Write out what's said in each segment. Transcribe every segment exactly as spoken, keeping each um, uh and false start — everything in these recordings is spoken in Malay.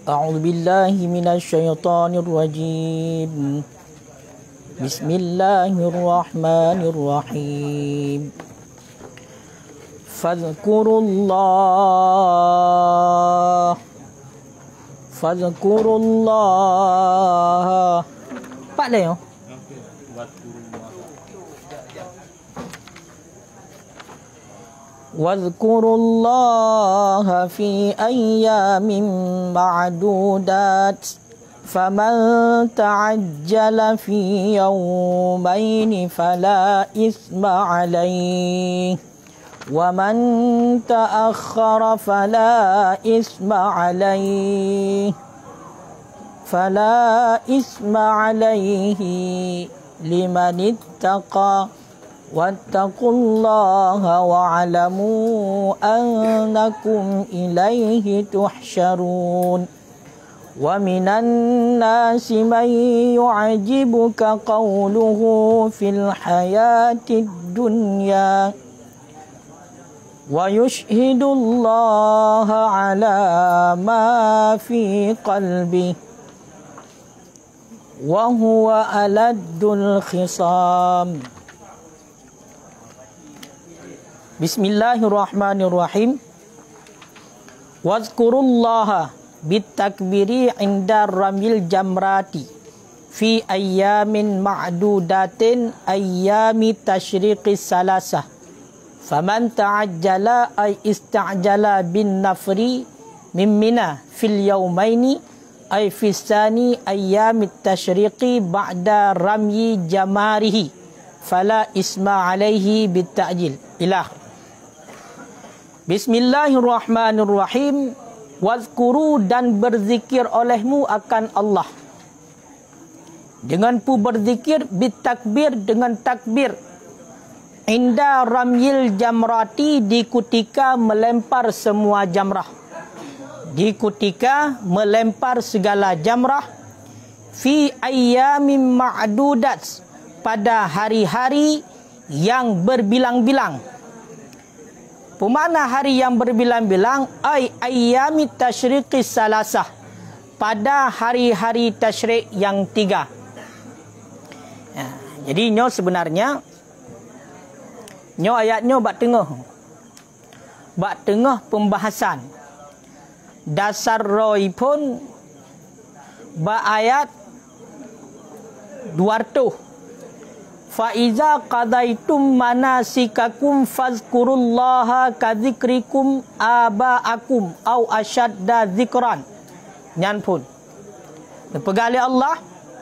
أعوذ بالله من الشيطان الرجيم بسم الله الرحمن الرحيم فاذكروا الله فاذكروا الله Pak dah yo. واذكروا الله في أيام معدودات فمن تعجل في يومين فلا إثم عليه ومن تأخر فلا إثم عليه فلا إثم عليه لمن اتقى واتقوا الله واعلموا أنكم إليه تحشرون ومن الناس من يعجبك قوله في الحياة الدنيا ويشهد الله على ما في قلبه وهو ألد الخصام Bismillahirrahmanirrahim. Wazkurullaha bitakbiri inda ramil jamrati fi ayyamin ma'dudatin ayyami tashriqis salasah. Faman ta'ajjala ay ista'jala bin nafri min mina fil yawmaini ay fissani ayyamit tashriqi ba'da ramyi jamarihi fala isma alaihi bitta'jil. Ilah. Bismillahirrahmanirrahim. Wazkuru dan berzikir olehmu akan Allah. Dengan pu berzikir bitakbir dengan takbir. Inda ramyil jamrati di ketika melempar semua jamrah. Di ketika melempar segala jamrah. Fi ayyamin ma'dudat pada hari-hari yang berbilang-bilang. Pemana hari yang berbilang-bilang? Ay ayyami tashriqis salasah. Pada hari-hari tasyrik yang tiga. Ya, jadi nyo sebenarnya nyo ayatnya bak tengah. Bak tengah pembahasan. Dasar roi pun bak ayat dua ratus. Fa iza qadaitum manasikakum fazkurullaha kadzikrikum abaakum au asyadda dzikran. Nyan pun. Pegali Allah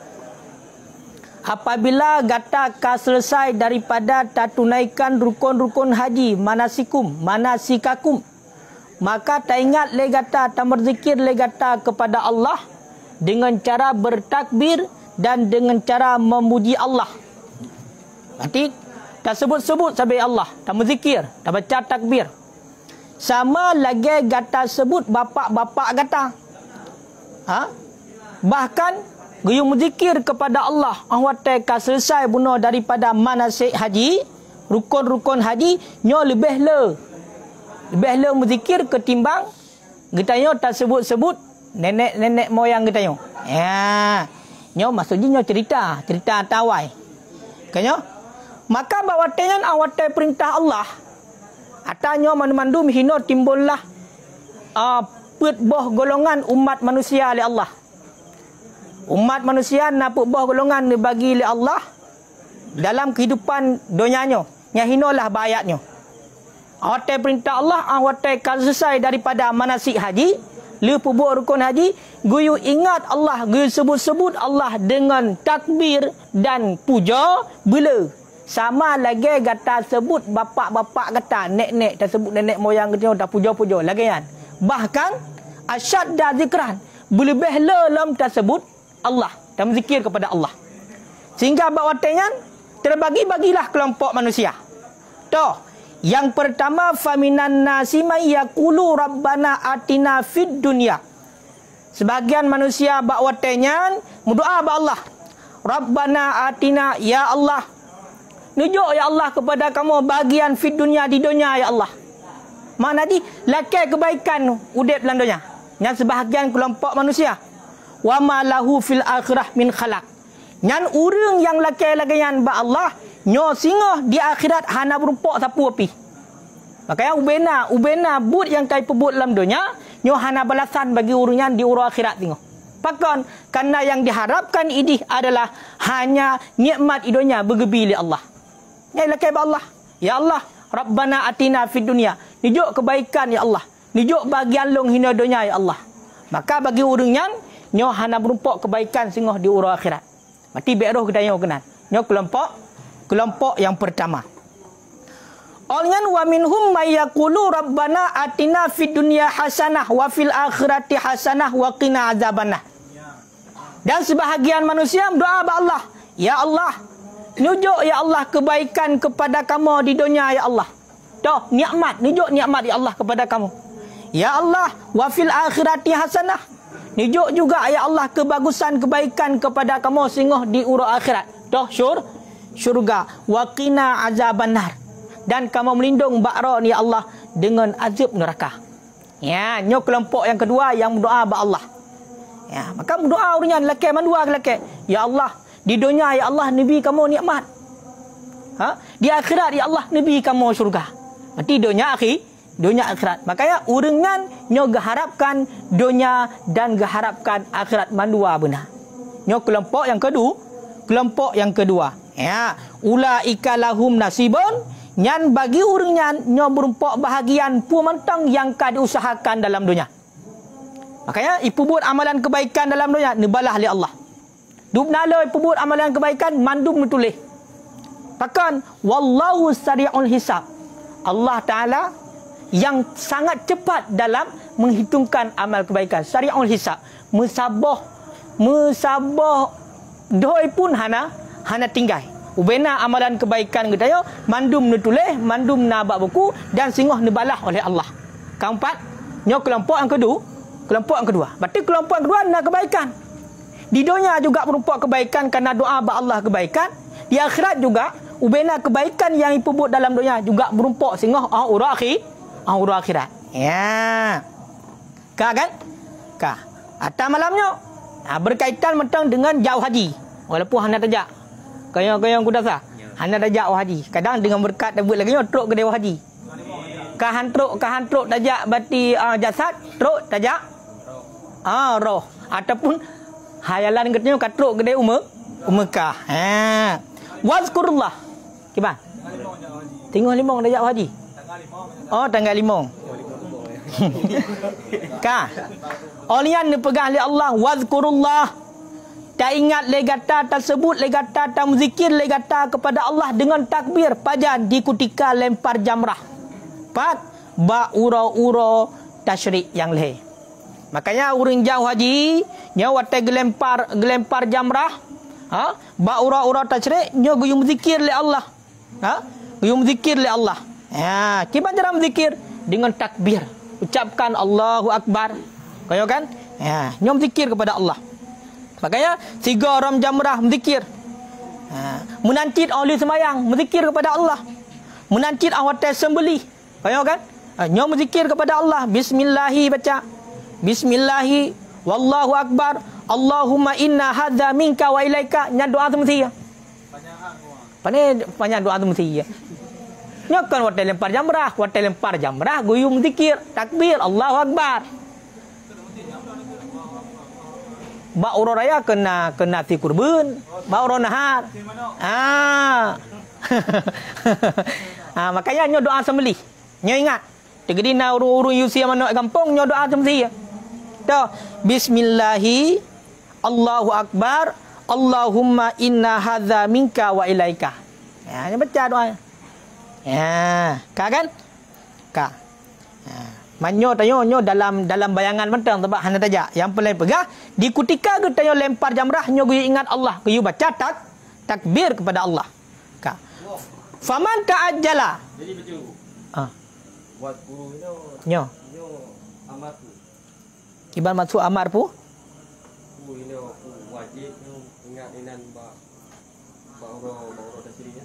apabila gata ka selesai daripada tak tunaikan rukun-rukun haji manasikum manasikakum, maka tak ingat le gata tak berzikir le gata kepada Allah dengan cara bertakbir dan dengan cara memuji Allah. Berarti tak sebut-sebut sampai Allah, tak berzikir, tak baca takbir. Sama lagi gata sebut bapak-bapak gata. Ha? Bahkan guyung berzikir kepada Allah, ahwate ka selesai bunuh daripada manasik haji, rukun-rukun haji, nyo lebih le. Lebih le berzikir ketimbang getanyo tak sebut-sebut nenek-nenek moyang getanyo. Ya. Nyo maksudnya nyo cerita, cerita tawai. Kanyo? Maka bawa tengan awate perintah Allah. Atanya mandu-mandu mihino timbullah uh, put boh golongan umat manusia oleh Allah. Umat manusia napuk boh golongan dibagi oleh Allah dalam kehidupan dunianya. Nyahinolah bayatnya. Awate perintah Allah, awate kalau selesai daripada manasik haji, le pubuk rukun haji, guyu ingat Allah, guyu sebut-sebut Allah dengan takbir dan puja bila sama lagi kata sebut bapak-bapak kata, nek-nek tak sebut nenek moyang kita tak puja-puja lagi kan. Bahkan asyadda zikran, berlebih lelam tak sebut Allah, tak berzikir kepada Allah. Sehingga bawa tengan terbagi-bagilah kelompok manusia. Toh, yang pertama faminan nasi may yaqulu rabbana atina fid dunya. Sebagian manusia bawa tengan berdoa ba Allah. Rabbana atina, ya Allah, nunjuk ya Allah kepada kamu bagian fit dunia di dunia ya Allah. Mana di lakai kebaikan udip dalam dunia. Nyan sebahagian kelompok manusia. Wa ma lahu fil akhirah min khalaq. Nyan urang yang lakai-lakaian ba Allah, nyo singoh di akhirat hana berumpok sapu api. Makanya ubena, ubena but yang kai pebut dalam dunia, nyo hana balasan bagi urunyan di uru akhirat tengok. Pakon karena yang diharapkan idih adalah hanya nikmat idonya bergebi li Allah. Ya lakai ba Allah. Ya Allah, Rabbana atina fid dunya. Nijuk kebaikan ya Allah. Nijuk bagian long hina dunia ya Allah. Maka bagi urunyan nyo hana berumpok kebaikan singoh di uru akhirat. Mati beroh kita nyo kenan. Nyo kelompok kelompok yang pertama. Olnyan wa minhum may yaqulu rabbana atina fid dunya hasanah wa fil akhirati hasanah wa qina azabannar. Dan sebahagian manusia berdoa kepada Allah, ya Allah, nujuk ya Allah kebaikan kepada kamu di dunia ya Allah. Toh nikmat, nujuk nikmat ya Allah kepada kamu. Ya Allah, wa fil akhirati hasanah. Nujuk juga ya Allah kebagusan kebaikan kepada kamu singoh di uru akhirat. Toh syur syurga wa qina azabannar. Dan kamu melindung bakra ni ya Allah dengan azab neraka. Ya, nyo kelompok yang kedua yang berdoa kepada Allah. Ya, maka berdoa orangnya lelaki mandua lelaki. Ya Allah, di dunia ya Allah nabi kamu nikmat. Ha? Di akhirat ya Allah nabi kamu syurga. Berarti dunia akhir, dunia akhirat. Makanya orangnya nyo geharapkan dunia dan geharapkan akhirat mandua benar. Nyo kelompok yang kedua, kelompok yang kedua. Ya, ulaika lahum nasibun. Nyan bagi orang nyan nyo berumpok bahagian pu mentang yang ka diusahakan dalam dunia. Makanya ipu buat amalan kebaikan dalam dunia nibalah li Allah. Dub nalo ipu buat amalan kebaikan mandum nutulih. Pakan wallahu sari'ul hisab. Allah Taala yang sangat cepat dalam menghitungkan amal kebaikan. Sari'ul hisab. Musabah musabah doi pun hana hana tinggal. Ubena amalan kebaikan kita yo mandum nutuleh, mandum nabak buku dan singoh nibalah oleh Allah. Keempat, nyo kelompok yang kedua, kelompok yang kedua. Berarti kelompok yang kedua nak kebaikan. Di dunia juga berumpok kebaikan karena doa ba Allah kebaikan. Di akhirat juga ubena kebaikan yang ipu buat dalam dunia juga berumpok singoh ah uru akhir, ah uru akhirat. Ya. Ka kan? Ka. Atas malamnya nah, berkaitan mentang dengan jauh haji. Walaupun hanya tajak kayang-kayang kuda sah. Hanya dah jauh haji. Kadang dengan berkat dah buat lagi truk ke dewa haji. Kahan truk, kahan truk tajak bati uh, jasad, truk tajak ah roh ataupun hayalan katanya kat truk ke dewa umur Mekah. Ha. Wazkurullah. Kiban? Tengok limong dah jauh haji. Oh, tanggal limong. Ka. Olian dipegang oleh Allah wazkurullah. Tak ingat legata tersebut, legata tak muzikir legata kepada Allah dengan takbir pajan di kutika lempar jamrah. Empat, ba ura-ura tasyrik yang leh. Makanya orang jauh haji, nyawa tak gelempar gelempar jamrah, ha? Ba ura-ura tasyrik, nyawa guyum zikir le Allah. Ha? Guyum zikir le Allah. Ya, kiban cara menzikir dengan takbir. Ucapkan Allahu Akbar. Kaya kan? Ya, nyawa zikir kepada Allah. Makanya tiga orang jamrah menzikir. Ha, menancit oleh semayang menzikir kepada Allah. Menancit awat sembelih. Kaya kan? Ha, nyo menzikir kepada Allah. Bismillahi baca. Bismillahi wallahu akbar. Allahumma inna hadza minka wa ilaika. Nya doa tu mesti ya. Panjang panjang doa tu mesti ya. Nyo kan wat lempar jamrah, wat lempar jamrah guyum zikir, takbir Allahu akbar. Ba uro raya kena kena ti kurban, ba uro nahar. Ah. Ah makanya nyo doa sembelih. Nyo ingat. Tegedi na uru-uru usia mana kampung nyo doa sembelih ya. Toh bismillahi Allahu akbar Allahumma inna hadza minka wa ilaika. Ya, nyo baca doa. Ya, ka kan? Ka. Ya. Manyo tayo nyo dalam dalam bayangan mentang sebab hana tajak. Yang paling pegah di kutika kita nyo lempar jamrah nyo guyu ingat Allah, guyu baca tak takbir kepada Allah. Ka. Faman ta'ajjala. Jadi betul. Ah. Buat guru nyo. Nyo amar pu. Iban maksud amar pu? Pu ini wajib ingat inan ba ba oro ba oro tasirinya.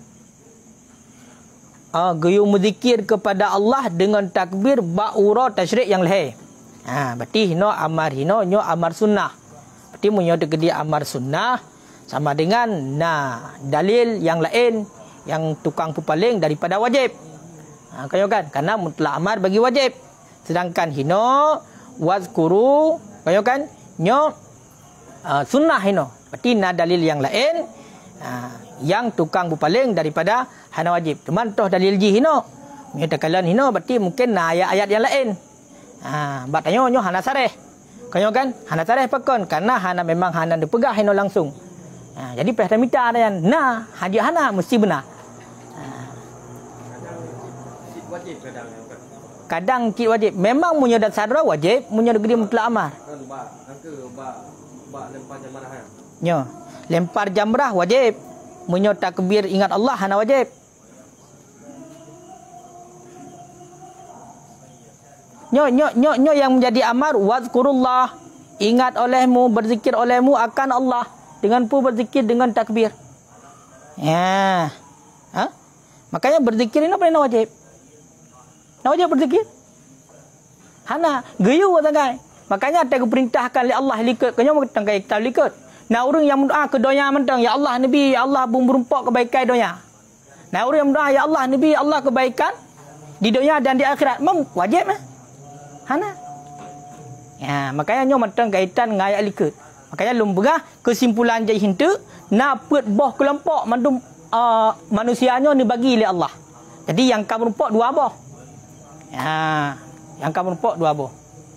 Ah, guyung berzikir kepada Allah dengan takbir ba'ura tasyrik yang leh. Ha, berarti hino amar hino nyo amar sunnah. Berarti munyo degedi amar sunnah sama dengan nah dalil yang lain yang tukang pupaling daripada wajib. Ha, kayo kan? Karena mutlak amar bagi wajib. Sedangkan hino wazkuru kayo kan? Nyo uh, sunnah hino. Berarti na dalil yang lain uh, yang tukang pupaling daripada hana wajib. Cuman toh dalil ji hino. Nyo takalan hino berarti mungkin na ayat-ayat yang lain. Ha, bak tanya nyo hana sareh. Kayo kan? Hana sareh pakon karena hana memang hana dipegah hino langsung. Ha, jadi peh minta ada yang nah hadiah hana mesti benar. Ha. Wajib kadang kadang cik wajib. Memang munyo dat sadra wajib, munyo gede mutlak amar. Ba angka ba ba lempar jamrah. Nyo, lempar jamrah wajib. Munyo takbir ingat Allah hana wajib. Nyo nyo nyo nyo yang menjadi amar wazkurullah, ingat olehmu, berzikir olehmu akan Allah dengan pu berzikir dengan takbir. Ya. Ha? Makanya berzikir ini apa yang wajib? Nak wajib berzikir? Hana geyu watangai. Makanya ada perintahkan oleh Allah likut kenyo tangkai kita likut. Nah orang yang berdoa ke donya mentang ya Allah Nabi ya Allah bumburumpak kebaikan donya. Nah orang yang berdoa ya Allah Nabi Allah kebaikan di dunia dan di akhirat mem wajib mah. Hana. Ya, makanya nyo matang kaitan dengan ayat likut. Makanya lumbegah kesimpulan jai hintu nak put boh kelompok mandum uh, manusianya ni bagi oleh Allah. Jadi yang kamu rumpok dua boh. Ya, yang kamu rumpok dua boh.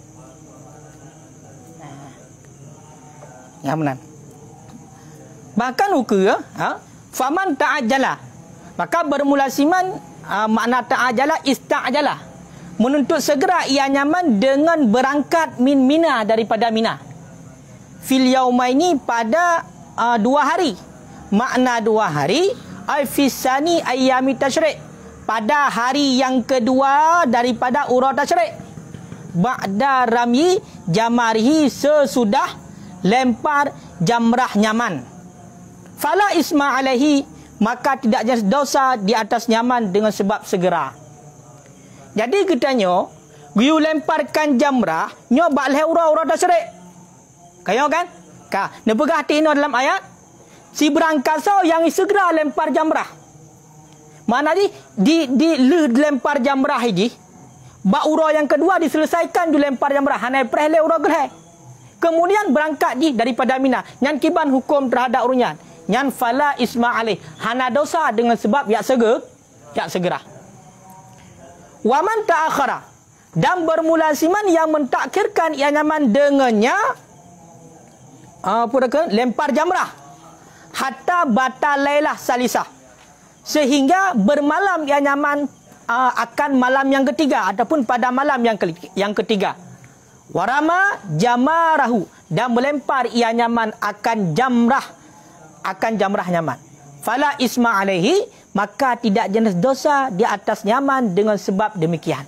Ya benar. Bahkan ukur ha, faman ta'ajjala. Maka bermula siman uh, makna ta'ajjala ista'jala. Menuntut segera ia nyaman dengan berangkat min Mina daripada Mina. Fil yaumaini pada uh, dua hari. Makna dua hari ay fisani ayyami tasyrik. Pada hari yang kedua daripada urah tasyrik. Ba'da rami jamarihi sesudah lempar jamrah nyaman. Fala isma alaihi maka tidak ada dosa di atas nyaman dengan sebab segera. Jadi katanya, you lemparkan jamrah, nyo bak leh urah-urah tasyrik. Kayo kan? Ka, nepegah hati ini dalam ayat, si berangkasa yang segera lempar jamrah. Mana di di di leh lempar jamrah ini, bak urah yang kedua diselesaikan ju lempar jamrah, hanai preh leh urah geleh. Kemudian berangkat di daripada Mina. Nyan kiban hukum terhadap urunyan. Nyan fala isma alih, hana dosa dengan sebab yak segera, yak segera. Waman ta'akhara dan bermula siman yang mentakhirkan ia nyaman dengannya apa uh, lempar jamrah hatta batal lailah salisah sehingga bermalam ia nyaman uh, akan malam yang ketiga ataupun pada malam yang ke yang ketiga. Warama jamarahu dan melempar ia nyaman akan jamrah akan jamrah nyaman. Fala isma alaihi maka tidak jenis dosa di atas nyaman dengan sebab demikian.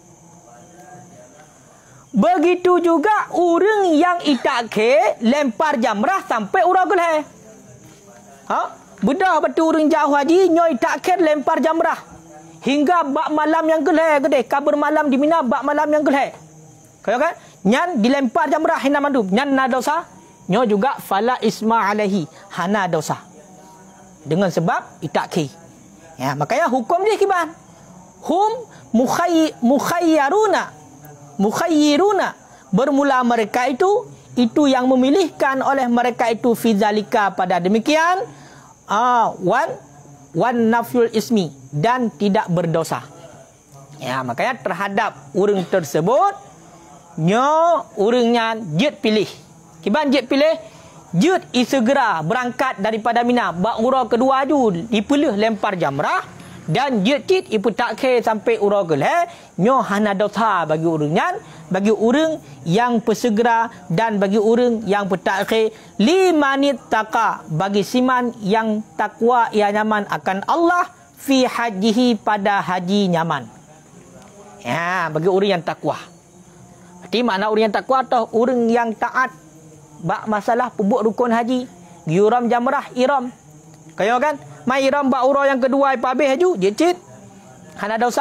Begitu juga orang yang itakhe lempar jamrah sampai urah geleh. Ha? Bedah betul orang jauh haji nyo itakhe lempar jamrah hingga bak malam yang geleh gede kabur malam di Mina bak malam yang geleh. Kaya kan? Nyan dilempar jamrah hina mandub nyan na dosa nyo juga fala isma alaihi hana dosa. Dengan sebab itakhe. Ya, makanya hukum dia kiban. Hum mukhayy mukhayyaruna. Mukhayyiruna. Bermula mereka itu itu yang memilihkan oleh mereka itu fi zalika pada demikian ah wan wan nafyul ismi dan tidak berdosa. Ya, makanya terhadap orang tersebut nyo orangnya jet pilih. Kiban jet pilih Jud isegera berangkat daripada Mina. Bak urah kedua ju dipelih lempar jamrah. Dan jud tit ipu takhir sampai urah geleh. Nyo hana dosa bagi orangnya. Bagi orang yang persegera. Dan bagi orang yang petakhir. Limanit taqa. Bagi siman yang takwa ia nyaman akan Allah. Fi hajihi pada haji nyaman. Ya, bagi orang yang takwa. Berarti makna orang yang takwa atau orang yang taat. Bak masalah pubuk rukun haji, giuram jamrah iram. Kayo kan? Mai iram bak urah yang kedua ipa habis haju, dia cit. Hana dosa.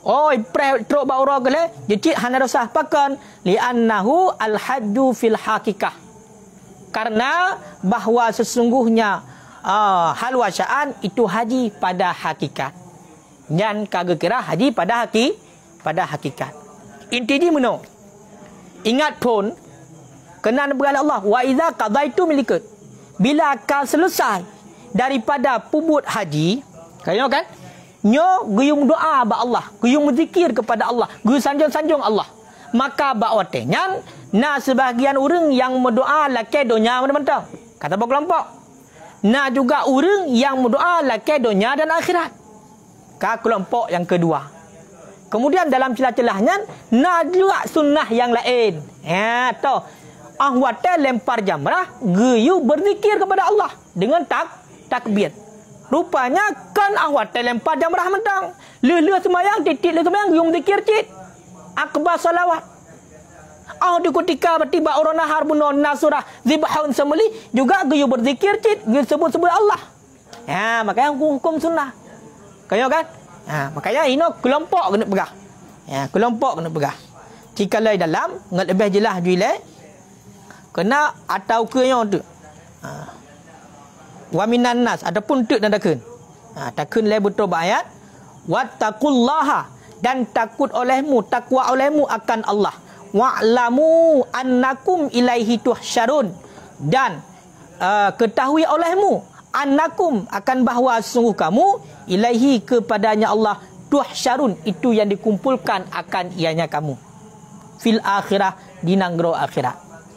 Oh, pre truk baura gele, jecik hana dosah pakan li annahu al haddu fil hakikah. Karena bahawa sesungguhnya uh, hal wasyaan itu haji pada hakikat. Dan kagak kira haji pada haki pada hakikat. Inti di meno. Ingat pun kena berala Allah wa idza qadaitu milikut. Bila kau selesai daripada pubut haji, kau kan? Nyo guyung doa ba Allah, guyung zikir kepada Allah, guyung sanjung-sanjung Allah. Maka bakwate nyan na sebahagian orang yang berdoa laki donya mentang. Kata apa kelompok? Na juga orang yang berdoa laki donya dan akhirat. Ka kelompok yang kedua. Kemudian dalam celah-celahnya na juga sunnah yang lain. Ya, tu. Ahwate lempar jamrah, guyu berzikir kepada Allah dengan tak takbir. Rupanya kan awak lempar jamrah mentang. Lelu semayang, titik lelu semayang, yung zikir cik. Akbar salawat. Ah di ketika bertiba orang nahar bunon nasurah zibahun semuli juga guyu berzikir cik, guyu sebut-sebut Allah. Ya, makanya hukum sunnah. Kaya kan? Ha, makanya ini kelompok kena pegah. Ya, kelompok kena pegah. Jika lai dalam ngat lebih jelas juile kena atau ke yang tu. Ha. Wa minan nas adapun tek dan takun. Ha, takun lai betul ayat wattaqullaha dan takut olehmu, takwa olehmu akan Allah. Wa'lamu annakum ilaihi tuhsyarun dan uh, ketahui olehmu annakum akan bahawa sungguh kamu ilaihi kepadanya Allah tuhsyarun itu yang dikumpulkan akan ianya kamu fil akhirah di nanggro akhirat.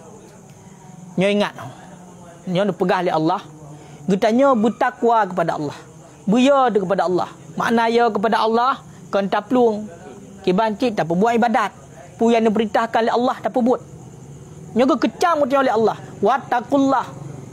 Nyo ingat nyo dipegah oleh Allah getanya bertakwa kepada Allah, buya kepada Allah. Makna ya kepada Allah kan taplung kibancit tak buat ibadat. Pu yang diperintahkan oleh Allah tak buat. Nyo kecam oleh Allah. Wattaqullah.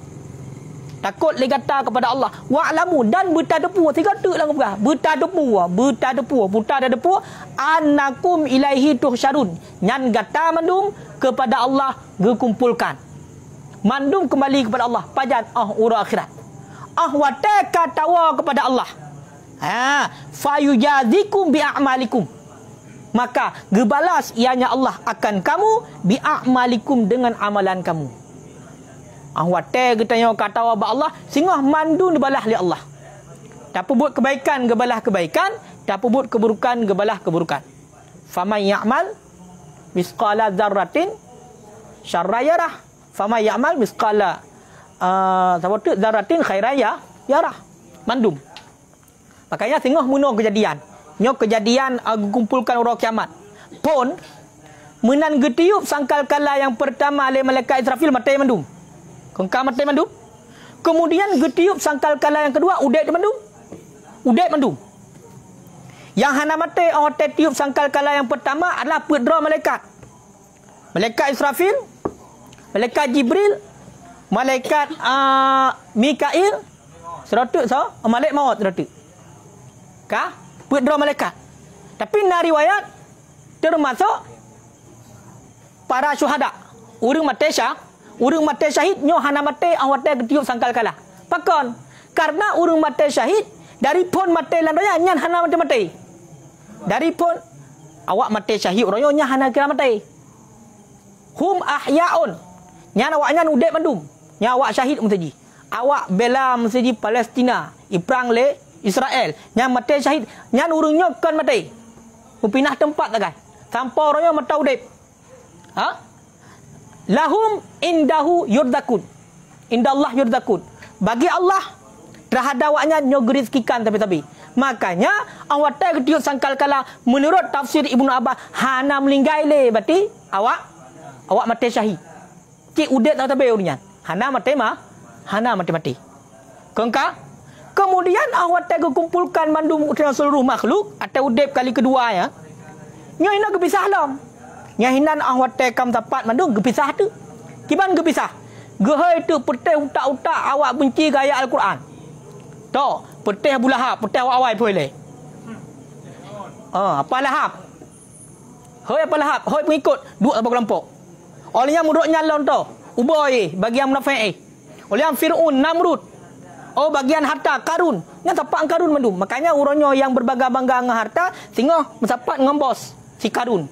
Takut legata kepada Allah. Wa'lamu dan bertadepu tiga tu lah berah. Bertadepu, bertadepu, bertadepu annakum ilaihi tuhsyarun. Nyan gata mandum kepada Allah gekumpulkan. Mandum kembali kepada Allah pajan ah ura akhirat. Ah wataka tawa kepada Allah. Ha, fayujazikum bi'amalikum. Maka gebalas ianya Allah akan kamu bi'amalikum dengan amalan kamu. Ah wate getanya kata wa Allah sehingga mandu dibalah oleh Allah. Tak buat kebaikan gebalah kebaikan, tak buat keburukan gebalah keburukan. Faman ya'mal misqala dzarratin syarra yarah. Faman ya'mal misqala uh, sabatu dzarratin khairan ya yarah. Mandum. Makanya sehingga muno kejadian. Nyo kejadian uh, kumpulkan orang kiamat. Pun menan getiup sangkal kala yang pertama oleh malaikat Israfil mati mandum. Kengkam mati mandum. Kemudian getiup sangkal kala yang kedua udet mandum. Udet mandum. Yang hana mati orang tiup sangkal kala yang pertama adalah pedra malaikat. Malaikat Israfil, malaikat Jibril, malaikat uh, Mikail, seratus so, malaikat maut seratus. Kah? Pedra malaikat. Tapi na riwayat termasuk para syuhada. Urang mati syah, urang mati syahid nyo hana mati awat ketiup sangkal kala. Pakon karena urang mati syahid dari pun mati lan raya nyan hana mati mati. Dari pun awak mati syahid royo nya hana kira mati. Hum ahyaun. Nyan awak nyan udek mandum. Nya awak syahid mesti. Awak bela mesti Palestina, iprang le Israel. Nyan mati syahid, nyan urangnya kan mati. Upinah tempat tak kan. Sampai orangnya mata udep. Ha? Lahum indahu yurdakun. Indallah yurdakun. Bagi Allah terhadap awaknya nyo gerizkikan tapi-tapi. Makanya awak tak ketiup sangkal kala menurut tafsir Ibnu Abbas hana melinggai le berarti awak awak mati syahid. Cik udet tak tabe urunyan. Hana mati mah, hana mati-mati. Kengka kemudian awak tak kumpulkan mandum seluruh makhluk atau udep kali kedua ya. Nya hina gepisah lam. Nya hinan awak tak kam dapat mandum gepisah tu. Kiban gepisah. Gehai tu petih utak-utak awak benci gaya Al-Quran. Tu, petih Abu Lahab, petih awak-awak boleh. Ah, apa Lahab? Hoi apa Lahab? Hoi pengikut dua apa kelompok. Oleh yang muduk nyalon tu. Ubay bagi yang munafik. Oleh yang Firaun Namrud. Oh bagian harta karun. Ngan sapat karun mandum. Makanya uronyo yang berbangga-bangga dengan harta singo mensapat dengan bos si karun.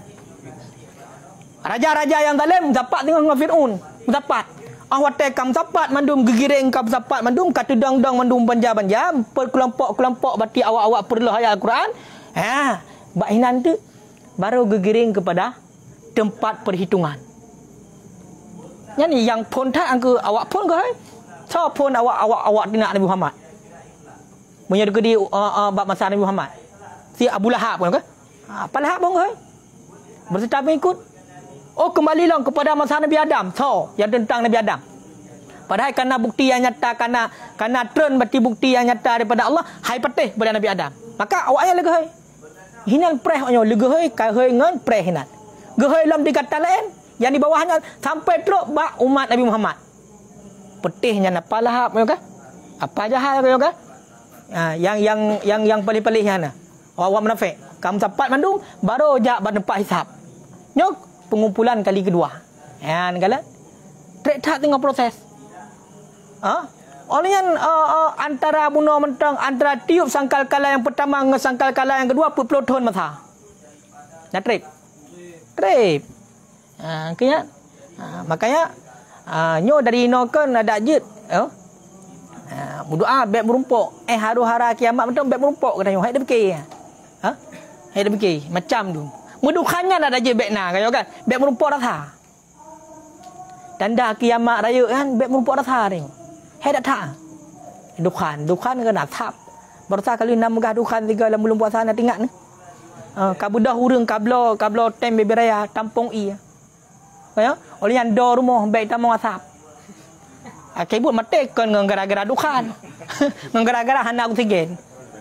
Raja-raja yang zalim mensapat tengok dengan Firaun. Mensapat. Ah watai kam sapat mandum gegiring kam sapat mandum kata dang-dang mandum banja-banja perkelompok-kelompok bati awak-awak perlu ayat Al-Quran. Ha, bak hinan tu baru gegiring kepada tempat perhitungan. Yang ni yang pun tak angka awak pun ke hai? So pun awak awak awak tidak Nabi Muhammad. Punya di uh, uh, bab masa Nabi Muhammad. Si Abu Lahab pun ke? Ha, apa Lahab pun ke hai? Berserta mengikut. Oh kembalilah kepada masa Nabi Adam. So yang tentang Nabi Adam. Padahal kerana bukti yang nyata, kerana kerana trend berarti bukti yang nyata daripada Allah, hai patih kepada Nabi Adam. Maka awak yang lega hai. Hinan preh onyo lega hai kai hai ngan preh hinan. Gehai dalam dikata lain yang di bawahnya sampai teruk bak umat Nabi Muhammad. Petihnya napa lahap yo kan? Apa jahat yo kan? Ha, yang yang yang yang paling-palingnya na. Awak munafik. Kamu cepat mandung baru jak bernempat hisap. Nyok pengumpulan kali kedua. Ya negala. Trek tak tengah proses. Ha? Olehnya uh, uh, antara bunuh mentang antara tiup sangkal kala yang pertama dengan sangkal kala yang kedua puluh tahun masa. Nak trek. Trip. Ha, makanya ha, makanya ha, nyo dari no kan ada jid. Oh. Ha, berdoa bek merumpuk. Eh haru hara kiamat betul bek merumpuk katanya. Hai dia fikir. Ha? Hai dia fikir macam tu. Mudukannya ada je bek na kaya kan. Bek merumpuk rasa. Tanda kiamat raya kan bek merumpuk rasa ni. Hai dak tak. Dukan, dukan kena tap. Bersa kali enam megah dukan tiga dalam bulan puasa nak tingkat ni. Uh, kabudah urang kablo kablo tem beberaya tampung i. Ya, oleh yang do rumah baik tamang asap. Akai buat mate kan gara-gara dukan. Gara-gara hana oksigen.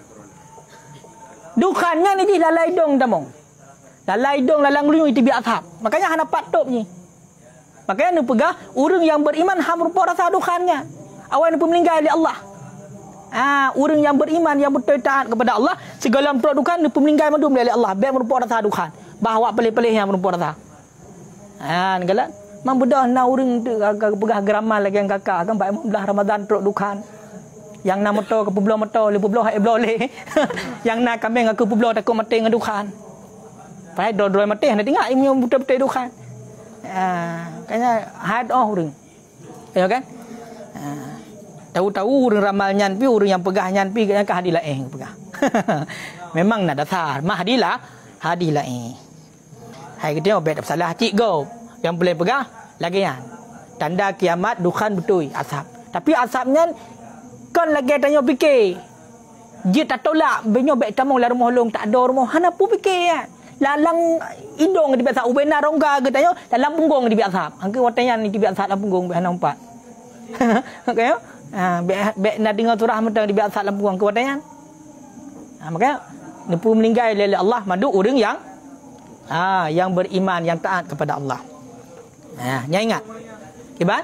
Dukannya ni di lalai dong tamong. Lalai dong lalang luyung itu bi asap. Makanya hana patop ni. Makanya nu pegah urang yang beriman ham rupa rasa dukannya. Awan pun meninggal oleh Allah. Ah, orang yang beriman yang betul taat kepada Allah segala produkan ni meninggal mandum oleh Allah baik merupakan rasa dukan bahawa pelih-pelih yang merupakan rasa. Ah, negala mang bedah na orang tu agak pegah geramal lagi yang kakak kan baik belah Ramadan produkan. Yang na motor ke peblo motor le peblo hai boleh. Yang na kambing aku peblo takut mati dengan dukan. Pai doi-doi mati nak tengok ilmu betul-betul dukan. Ah, kayaknya had oh orang. Ya kan? Ah. Tahu-tahu orang ramal nyan pi orang yang pegah nyan pi kan hadilah eh pegah. Memang nak dasar mah hadilah hadilah eh. Hai kita obet salah cik go yang boleh pegah lagi yan. Tanda kiamat dukan betul asap. Tapi asapnya kan lagi tanya fikir. Dia tak tolak benyo bet tamong la rumah long tak ada rumah hana pu fikir ya. Lalang indong di biasa ubena rongga ke tanya dalam punggung di biasa. Angke watanya ni di biasa dalam punggung hana empat. Okey. Ha, bek bek nak dengar surah mentang di biasa dalam buang kewadaian. Ha, makanya nepu meninggal oleh Allah madu orang yang ha, yang beriman yang taat kepada Allah. Ha, nya ingat. Kiban?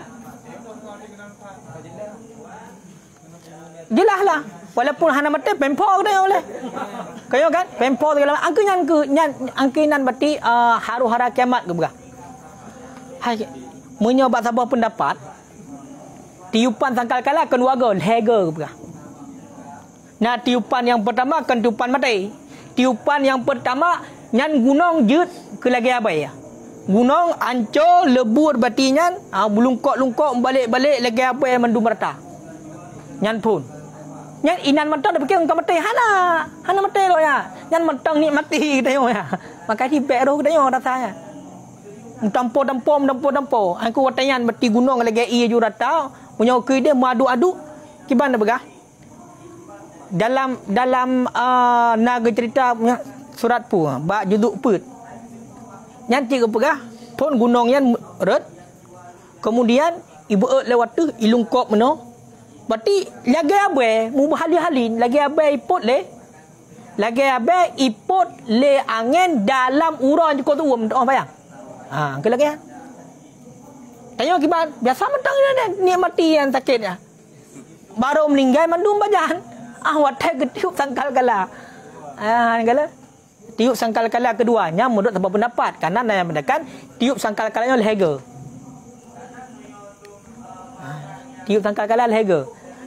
Jelaslah. Walaupun hana mati pempo dia oleh. Kaya kan? Pempo segala angke nyan ke nyan angkinan berarti uh, haru hara kiamat ke begah. Hai menyobat sabah pendapat tiupan sangkal kala keluarga lega ke berah. Nah tiupan yang pertama kan tiupan mati. Tiupan yang pertama nyan gunung jut ke lagi abai ya. Gunung ancur lebur batinya ah bulungkok-lungkok balik-balik lagi abai mendum merata. Nyan pun. Nyan inan mentang dah fikir engkau mati hana. Hana mati lo ya. Nyan mentang ni mati kita yo ya. Maka di bero kita yo rasanya. Tampo-tampo tampo-tampo. Aku watayan bati gunung lagi i ju rata. Punya ke dia madu-adu kibana begah dalam dalam uh, naga cerita punya surat pu ba juduk put nyanti ke begah pun gunung yang red kemudian ibu ek lewat tu ilungkop meno berarti lagi abai mu berhali-halin lagi abai ipot le lagi abai ipot le angin dalam urang je ko tu um oh bayang ha ke lagi tanya kibat biasa mentang ni nikmati yang sakitnya baru meninggal mandum bajan ah watai ketiup sangkal kala ah kala tiup sangkal kala keduanya menurut sebab pendapat kanan yang mendekat tiup sangkal kalanya lehega tiup sangkal kala lehega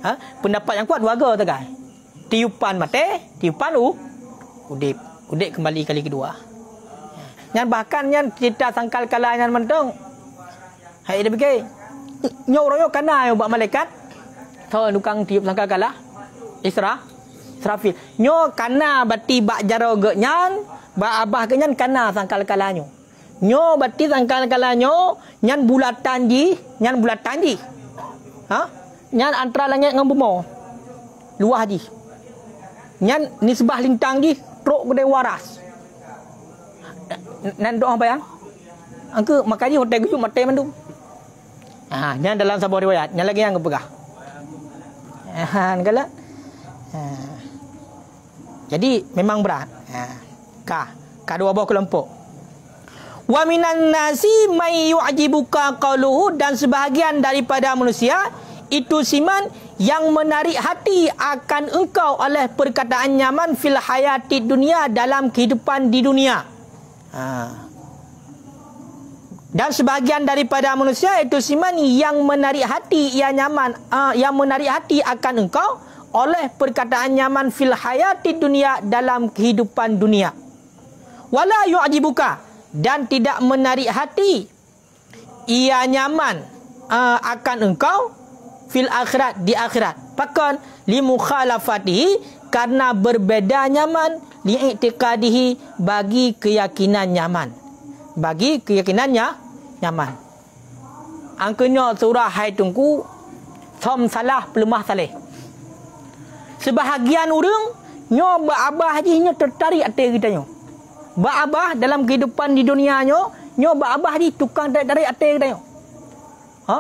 Ha? Pendapat yang kuat warga tegai. Tiupan mati, tiupan u udip. Udip kembali kali kedua. Yang bahkan yang cerita sangkal kala yang mentung. Hai dia pergi. Nyo royo kana yo buat malaikat. Tahu tukang tiup sangkal kala. Isra. Israfil. Nyo kana bati bak jaro ge nyan, ba abah ke nyan kana sangkal kalanyo. Nyo bati sangkal kalanyo nyan bulatan ji, nyan bulatan ji. Ha? Nyan antara langit dengan bumi. Luah ji. Nyan nisbah lintang ji, truk gede waras. Nan doa bayang. Angke makanya hotel gejum mate mandum. Ha, nyan dalam sebuah riwayat, nyan lagi yang kepegah. Ha, ngala. Ha. Jadi memang berat. Ha. Ka, ka dua buah kelompok. Wa minan nasi may yu'jibuka qawluhu, dan sebahagian daripada manusia itu siman yang menarik hati akan engkau oleh perkataan nyaman fil hayati dunia, dalam kehidupan di dunia. Ha. Dan sebahagian daripada manusia itu siman yang menarik hati, ia nyaman, uh, yang menarik hati akan engkau oleh perkataan nyaman fil hayati dunia, dalam kehidupan dunia. Wala yu'jibuka, dan tidak menarik hati, ia nyaman uh, akan engkau fil akhirat, di akhirat. Pakon li mukhalafatihi, karena berbeda nyaman, li i'tiqadihi, bagi keyakinan nyaman, bagi keyakinannya nyaman. Angkanya surah hai tungku som salah pelemah saleh. Sebahagian orang nyo ba-abah haji nyo tertarik atas kita nyo. Ba-abah dalam kehidupan di dunia nyo, nyo ba-abah haji tukang tarik-tarik atas kita nyo. Ha?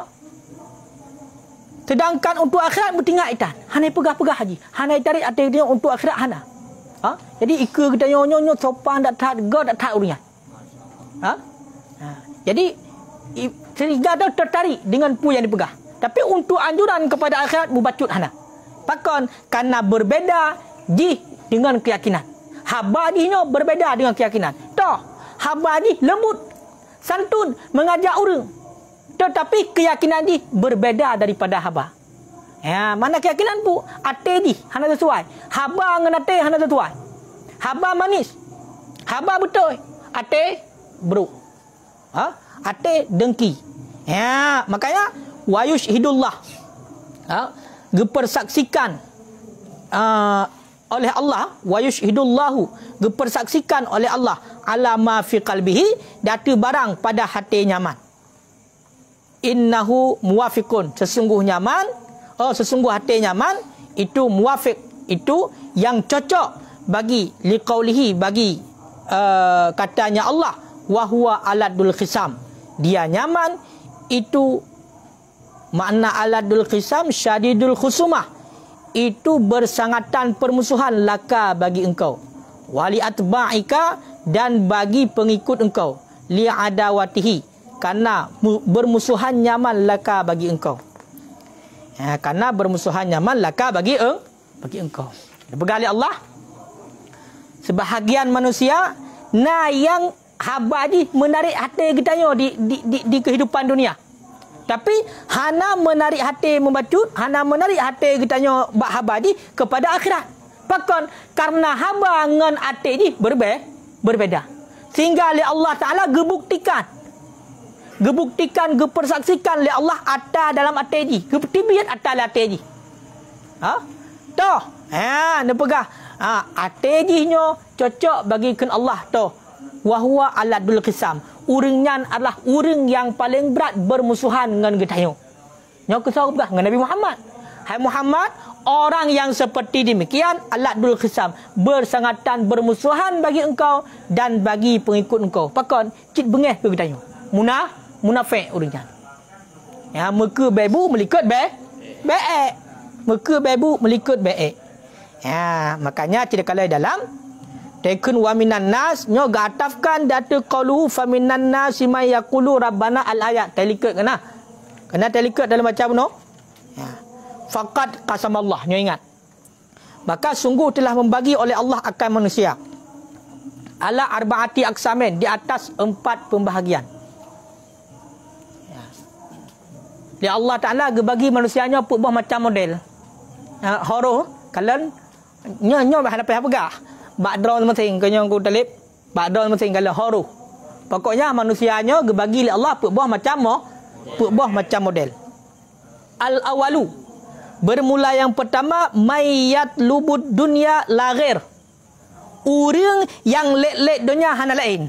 Sedangkan untuk akhirat bertinggal itan. Hanai pegah-pegah haji. Hanai tarik atas kita nyo untuk akhirat hana. Ha? Jadi ika kita nyo nyo nyo sopan dak tak go dak tak urian. Ha? Ha? Jadi sehingga dah tertarik dengan pu yang dipegah. Tapi untuk anjuran kepada akhirat berbacut hana. Pakon karena berbeda di dengan keyakinan. Haba dinya berbeda dengan keyakinan. Toh, haba di lembut, santun, mengajak orang. Tetapi keyakinan di berbeda daripada haba. Ya, mana keyakinan pu? Ate di hana sesuai. Haba dengan ate hana sesuai. Haba manis. Haba betul. Ate buruk. Ha? Ate dengki. Ya, makanya wayush hidullah. Ha? Gepersaksikan uh, oleh Allah, wa yushhidullahu, gepersaksikan oleh Allah ala ma fi qalbihi, data barang pada hati nyaman. Innahu muwafiqun, sesungguh nyaman, oh sesungguh hati nyaman itu muwafiq, itu yang cocok bagi liqaulihi, bagi uh, katanya Allah, wa huwa aladul khisam, dia nyaman itu. Makna aladul khisam syadidul khusumah, itu bersangatan permusuhan laka bagi engkau, wali atba'ika, dan bagi pengikut engkau, li adawatihi, karena bermusuhan nyaman laka bagi engkau. Ya, karena bermusuhan nyaman laka bagi eng, bagi engkau. Bergali Allah. Sebahagian manusia nah yang habadi menarik hati kita di, di, di, di kehidupan dunia. Tapi hana menarik hati membacut, hana menarik hati kita nyo bak habadi kepada akhirat. Pakon karena haba dengan hati ni berbe, berbeda. Sehingga oleh Allah Taala gebuktikan. Gebuktikan, gepersaksikan oleh Allah ada dalam hati ni. Gebuktikan ada hati ni. Ha? Toh, ha, nak pegah. Ha, hati ni nyo cocok bagi kan Allah toh. Wa huwa aladul qisam. Urangnya adalah urang yang paling berat bermusuhan dengan kita. Nyo kesau begah dengan Nabi Muhammad. Hai Muhammad, orang yang seperti demikian aladul qisam, bersangatan bermusuhan bagi engkau dan bagi pengikut engkau. Pakon cit bengeh ke kita. Munah, munafik urangnya. Ya, muka bebu melikut be, beek. Muka bebu melikut beek. Ya, makanya tidak kalah dalam tekun wa minan nas nyo gatafkan datu qalu fa minan nas may yaqulu rabbana al ayat telikut kena kena telikut dalam macam no ya faqad qasamallah nyo ingat maka sungguh telah membagi oleh Allah akan manusia ala arbaati aqsamin, di atas empat pembahagian ya. Dia Allah Taala bagi manusianya pun macam model Ha, horo kalian nyo nyo bah dapat apa? Bakdron masing kenyo ku talib. Bakdron masing kalau horo. Pokoknya manusianya gebagi oleh Allah puk buah macam mo, puk buah macam model. Al awalu. Bermula yang pertama mayat lubud dunia la ghair. Orang yang let-let dunia hana lain.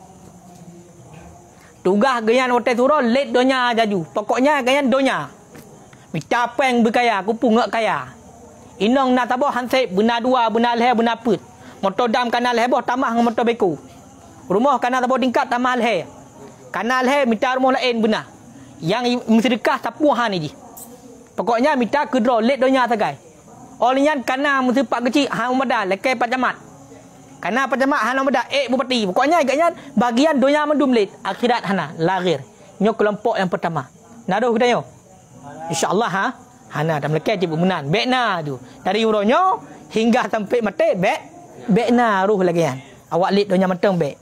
Tugas ganyan hotel surau let dunia jaju. Pokoknya ganyan dunia. Minta peng berkaya, kupu ngak kaya. Inong nak tabah hansip benar dua, benar leher, benar put. Motor dam kanal leher boh tamah dengan motor beku. Rumah kanal tabah tingkat tamah leher. Kanal leher minta rumah lain benar. Yang mesti dekah tapuhan ni. Pokoknya minta kedro let dunia sagai. Olehnya kanal mesti pak kecil hang medal lekai pak jamat. Kanal pak jamat hang medal eh bupati. Pokoknya agaknya bagian dunia mendum let akhirat hana lahir. Nyo kelompok yang pertama. Naruh kita nyo. InsyaAllah ha. Hana dah melekat je bermenan. Bekna tu. Dari uronyo hingga sampai mati bek. Bekna ruh lagi kan. Awak lit dunia matang bek.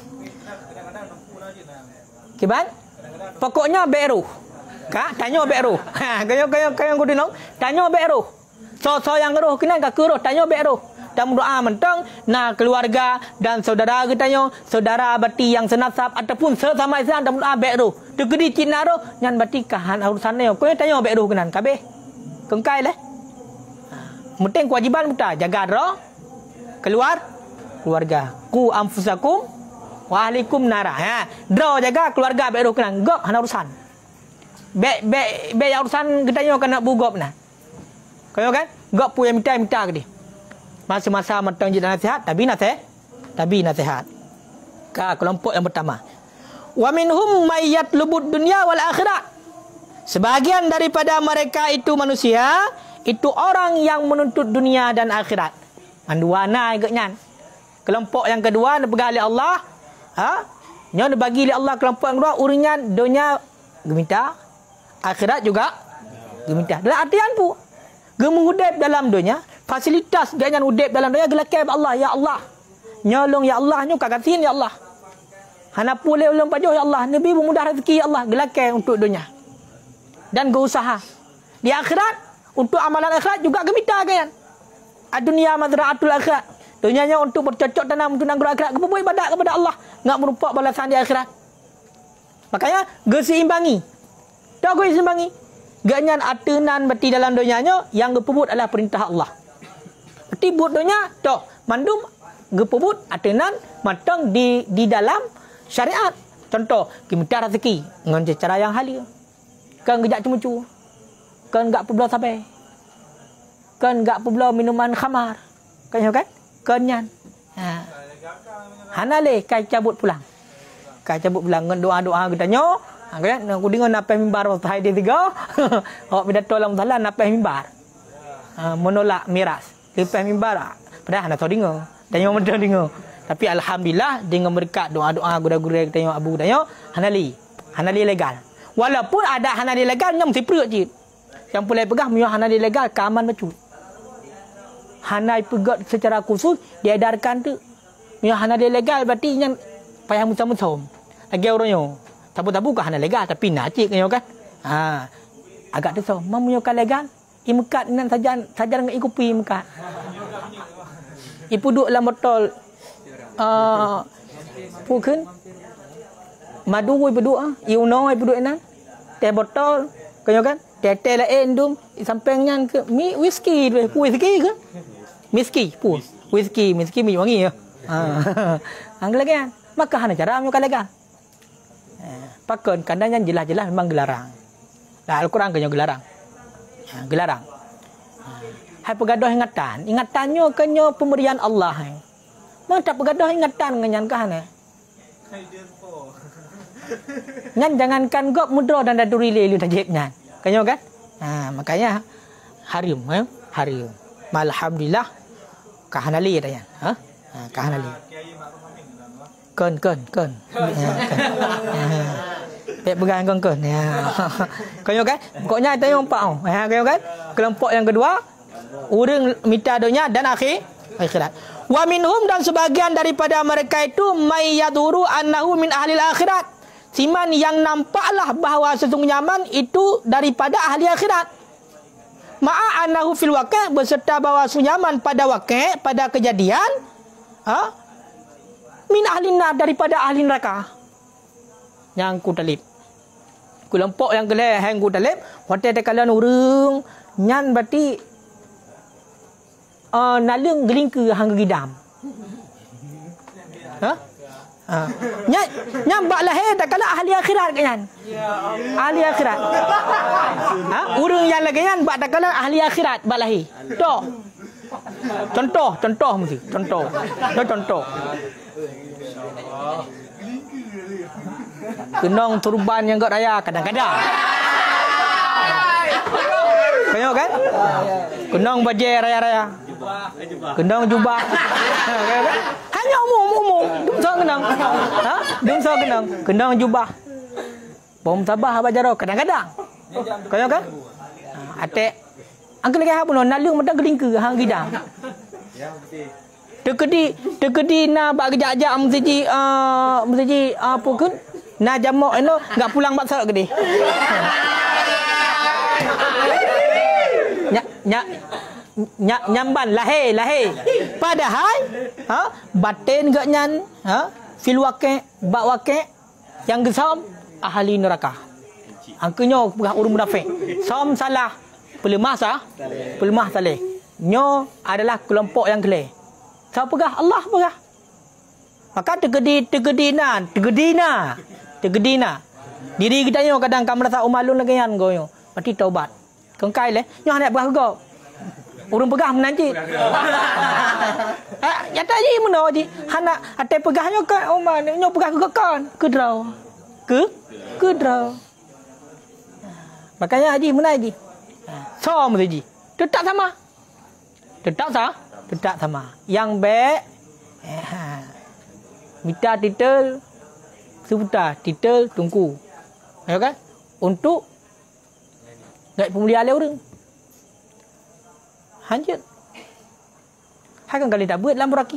Kiban? Pokoknya bek ruh. Ka tanya bek ruh. Ha kayo kayo kayo ku dinong. Tanya bek ruh. So so yang ruh kena ka ruh tanya bek ruh. Dan doa mentang na keluarga dan saudara kita nyo, saudara bati yang senasab ataupun sesama Islam dan doa bek ruh. Tegedi Cina roh nyan bati kahan urusan ni. Kau tanya bek ruh kenan kabeh. Kengkai leh. Penting kewajiban kita jaga roh keluar keluarga. Ku anfusakum wa ahlikum nara. Ha, draw jaga keluarga bek ruh kenan. Gop hana urusan. Bek bek bek urusan kita nyo kena bugop nah. Kau kan? Gop pu yang minta minta ke dia. Masa-masa matang je nasihat, tapi nasihat, tapi nasihat. Ka kelompok yang pertama. Wa minhum mayyat lubud dunya wal akhirat. Sebahagian daripada mereka itu manusia, itu orang yang menuntut dunia dan akhirat. Manduana agaknya. Kelompok yang kedua dipegang oleh Allah, ha? Nyo dibagi oleh Allah kelompok yang kedua uringan dunia geminta, akhirat juga geminta. Dalam artian pu, gemudep dalam dunia, fasilitas dia yang udip dalam dunia gelakai Allah ya Allah. Nyolong ya Allah, nyo kakasin ya Allah. Hana pulih ulun pajuh ya Allah, nabi memudah rezeki ya Allah, gelakai untuk dunia. Dan berusaha. Di akhirat untuk amalan akhirat juga gemita kan. Dunia mazra'atul akhirat. Dunianya untuk bercocok tanam untuk nanggur akhirat, kepo ibadat kepada Allah, enggak merupak balasan di akhirat. Makanya geseimbangi. Tak kau seimbangi. Ganyan atenan beti dalam dunianya yang gepebut adalah perintah Allah. Beti buat dunia, tok mandum gepebut atenan matang di di dalam syariat. Contoh, kita rezeki dengan cara yang halal. Kan gejak cemu-cemu. Kan enggak perlu sampai. Kan enggak perlu minuman khamar. Kan kan? Kan nyan. Ha. Hanale kai cabut pulang. Kai cabut pulang dengan doa-doa kita nyo. Ha kan? Aku dengar napai mimbar tahai dia tiga. Awak pidato dalam salah napai mimbar. Ha, menolak miras. Lepas mimbar. Padahal nak tahu dengar. Tanya mentang dengar. Tapi alhamdulillah dengan berkat doa-doa guru-guru kita tengok abu tanya hanali. Hanali legal. Walaupun ada hanali legal yang mesti perut je. Yang boleh pegang punya hanali legal keaman betul. Hanai pegat secara khusus diedarkan tu. Punya hanali legal berarti yang payah musam-musam. Lagi orangnya. Tabu-tabu ke hanali legal tapi nak cik kan kan. Ha. Agak tu mam punya kan legal. I mekat nan saja saja dengan ikupi mekat. Ipu duduk dalam botol uh, puken madu ipu duduk ah, iuno ipu duduk nan. Teh botol, kau kan? Teh teh lain dum, sampingnya ke mi whisky tu, pu whisky ke? Whisky, pu whisky, whisky mi wangi ya. Ah, anggal lagi kan? Maka hana cara mu kalaga. Pakon kadang yang jelas-jelas memang gelarang. Nah, Al-Quran kena gelarang. Ha, gelarang. Hai pegaduh ingatan. Ingatannya kena pemberian Allah. Mana tak pegaduh ingatan dengan kan? Nyan jangankan gop mudra dan daduri lelu tajibnya. Kena kan? Ha, makanya harim, eh? Harim. Alhamdulillah kahanali dah ya. Ha? Ha, kahanali. Ken ken ken. Pek pegang ken ken. Ya. Kena kan? Pokoknya tengok empat oh. Ha, kena kan? Kelompok yang kedua orang minta dunia dan akhir akhirat. Wa minhum dan sebagian daripada mereka itu may yaduru annahu min ahli akhirat. Siman yang nampaklah bahawa sesungguhnya man itu daripada ahli akhirat. ma'a annahu fil waqi' berserta bahawa sunyaman pada waqi', pada kejadian, ha? Min ahli nar, daripada ahli neraka. Yang ku talib. Kelompok yang geleh hang ku talib, hotel tekalan urang nyan berarti uh, nalung gelingke hang gidam. Ha? Ha. Nyan nyan bak lahir tekalan ahli akhirat kan. Ahli akhirat. Ha? Urang yang lagi nyan bak tekalan ahli akhirat bak lahir. Toh. Contoh, contoh mesti. Contoh. Dah contoh. Kenong turban yang got raya kadang-kadang. Tengok kan? Kenong baju raya-raya. Kenong jubah. Hanya umum-umum. Dum so kenong. Ha? Dum so kenong. Kenong jubah. Bom sabah bajaro kadang-kadang. Tengok kan? Atek angkel lagi apa no nalung madang gelingke hang gidang. Ya betul. Tekedi tekedi na bak gejak-gejak mesti uh, mesti apa uh, kun na jamak eno enggak pulang bak sarak gede. Nyak nyak nyak nyamban lahir lahir. Padahal ha batin gak nyan ha fil waqi' bak waqi' yang gesam ahli neraka. Angkanya pegah urang munafik. Som salah pelemah sah pelemah saleh. Nyo adalah kelompok yang geleh. Siapa pegah? Allah pegah. Maka tegedi tegedina, tegedina, tegedina. Diri kita nyo kadang kam merasa umalun lagi kan goyo. Berarti taubat. Kengkai leh. Nyo hendak pegah go. Urang pegah menanti. Ah, nyata ji meno ji. Hana ate pegah nyo ke umah nyo pegah ke kon. Ke draw. Ke? Ke draw. Makanya haji menai ji. Som tu ji. Tetap sama. Tetap sah? Tetap sama. Yang baik eh, minta titel sebuta titel tungku. Ya kan? Untuk naik pemulihan oleh orang. Hanjut. Hakan kali tak buat dalam beraki.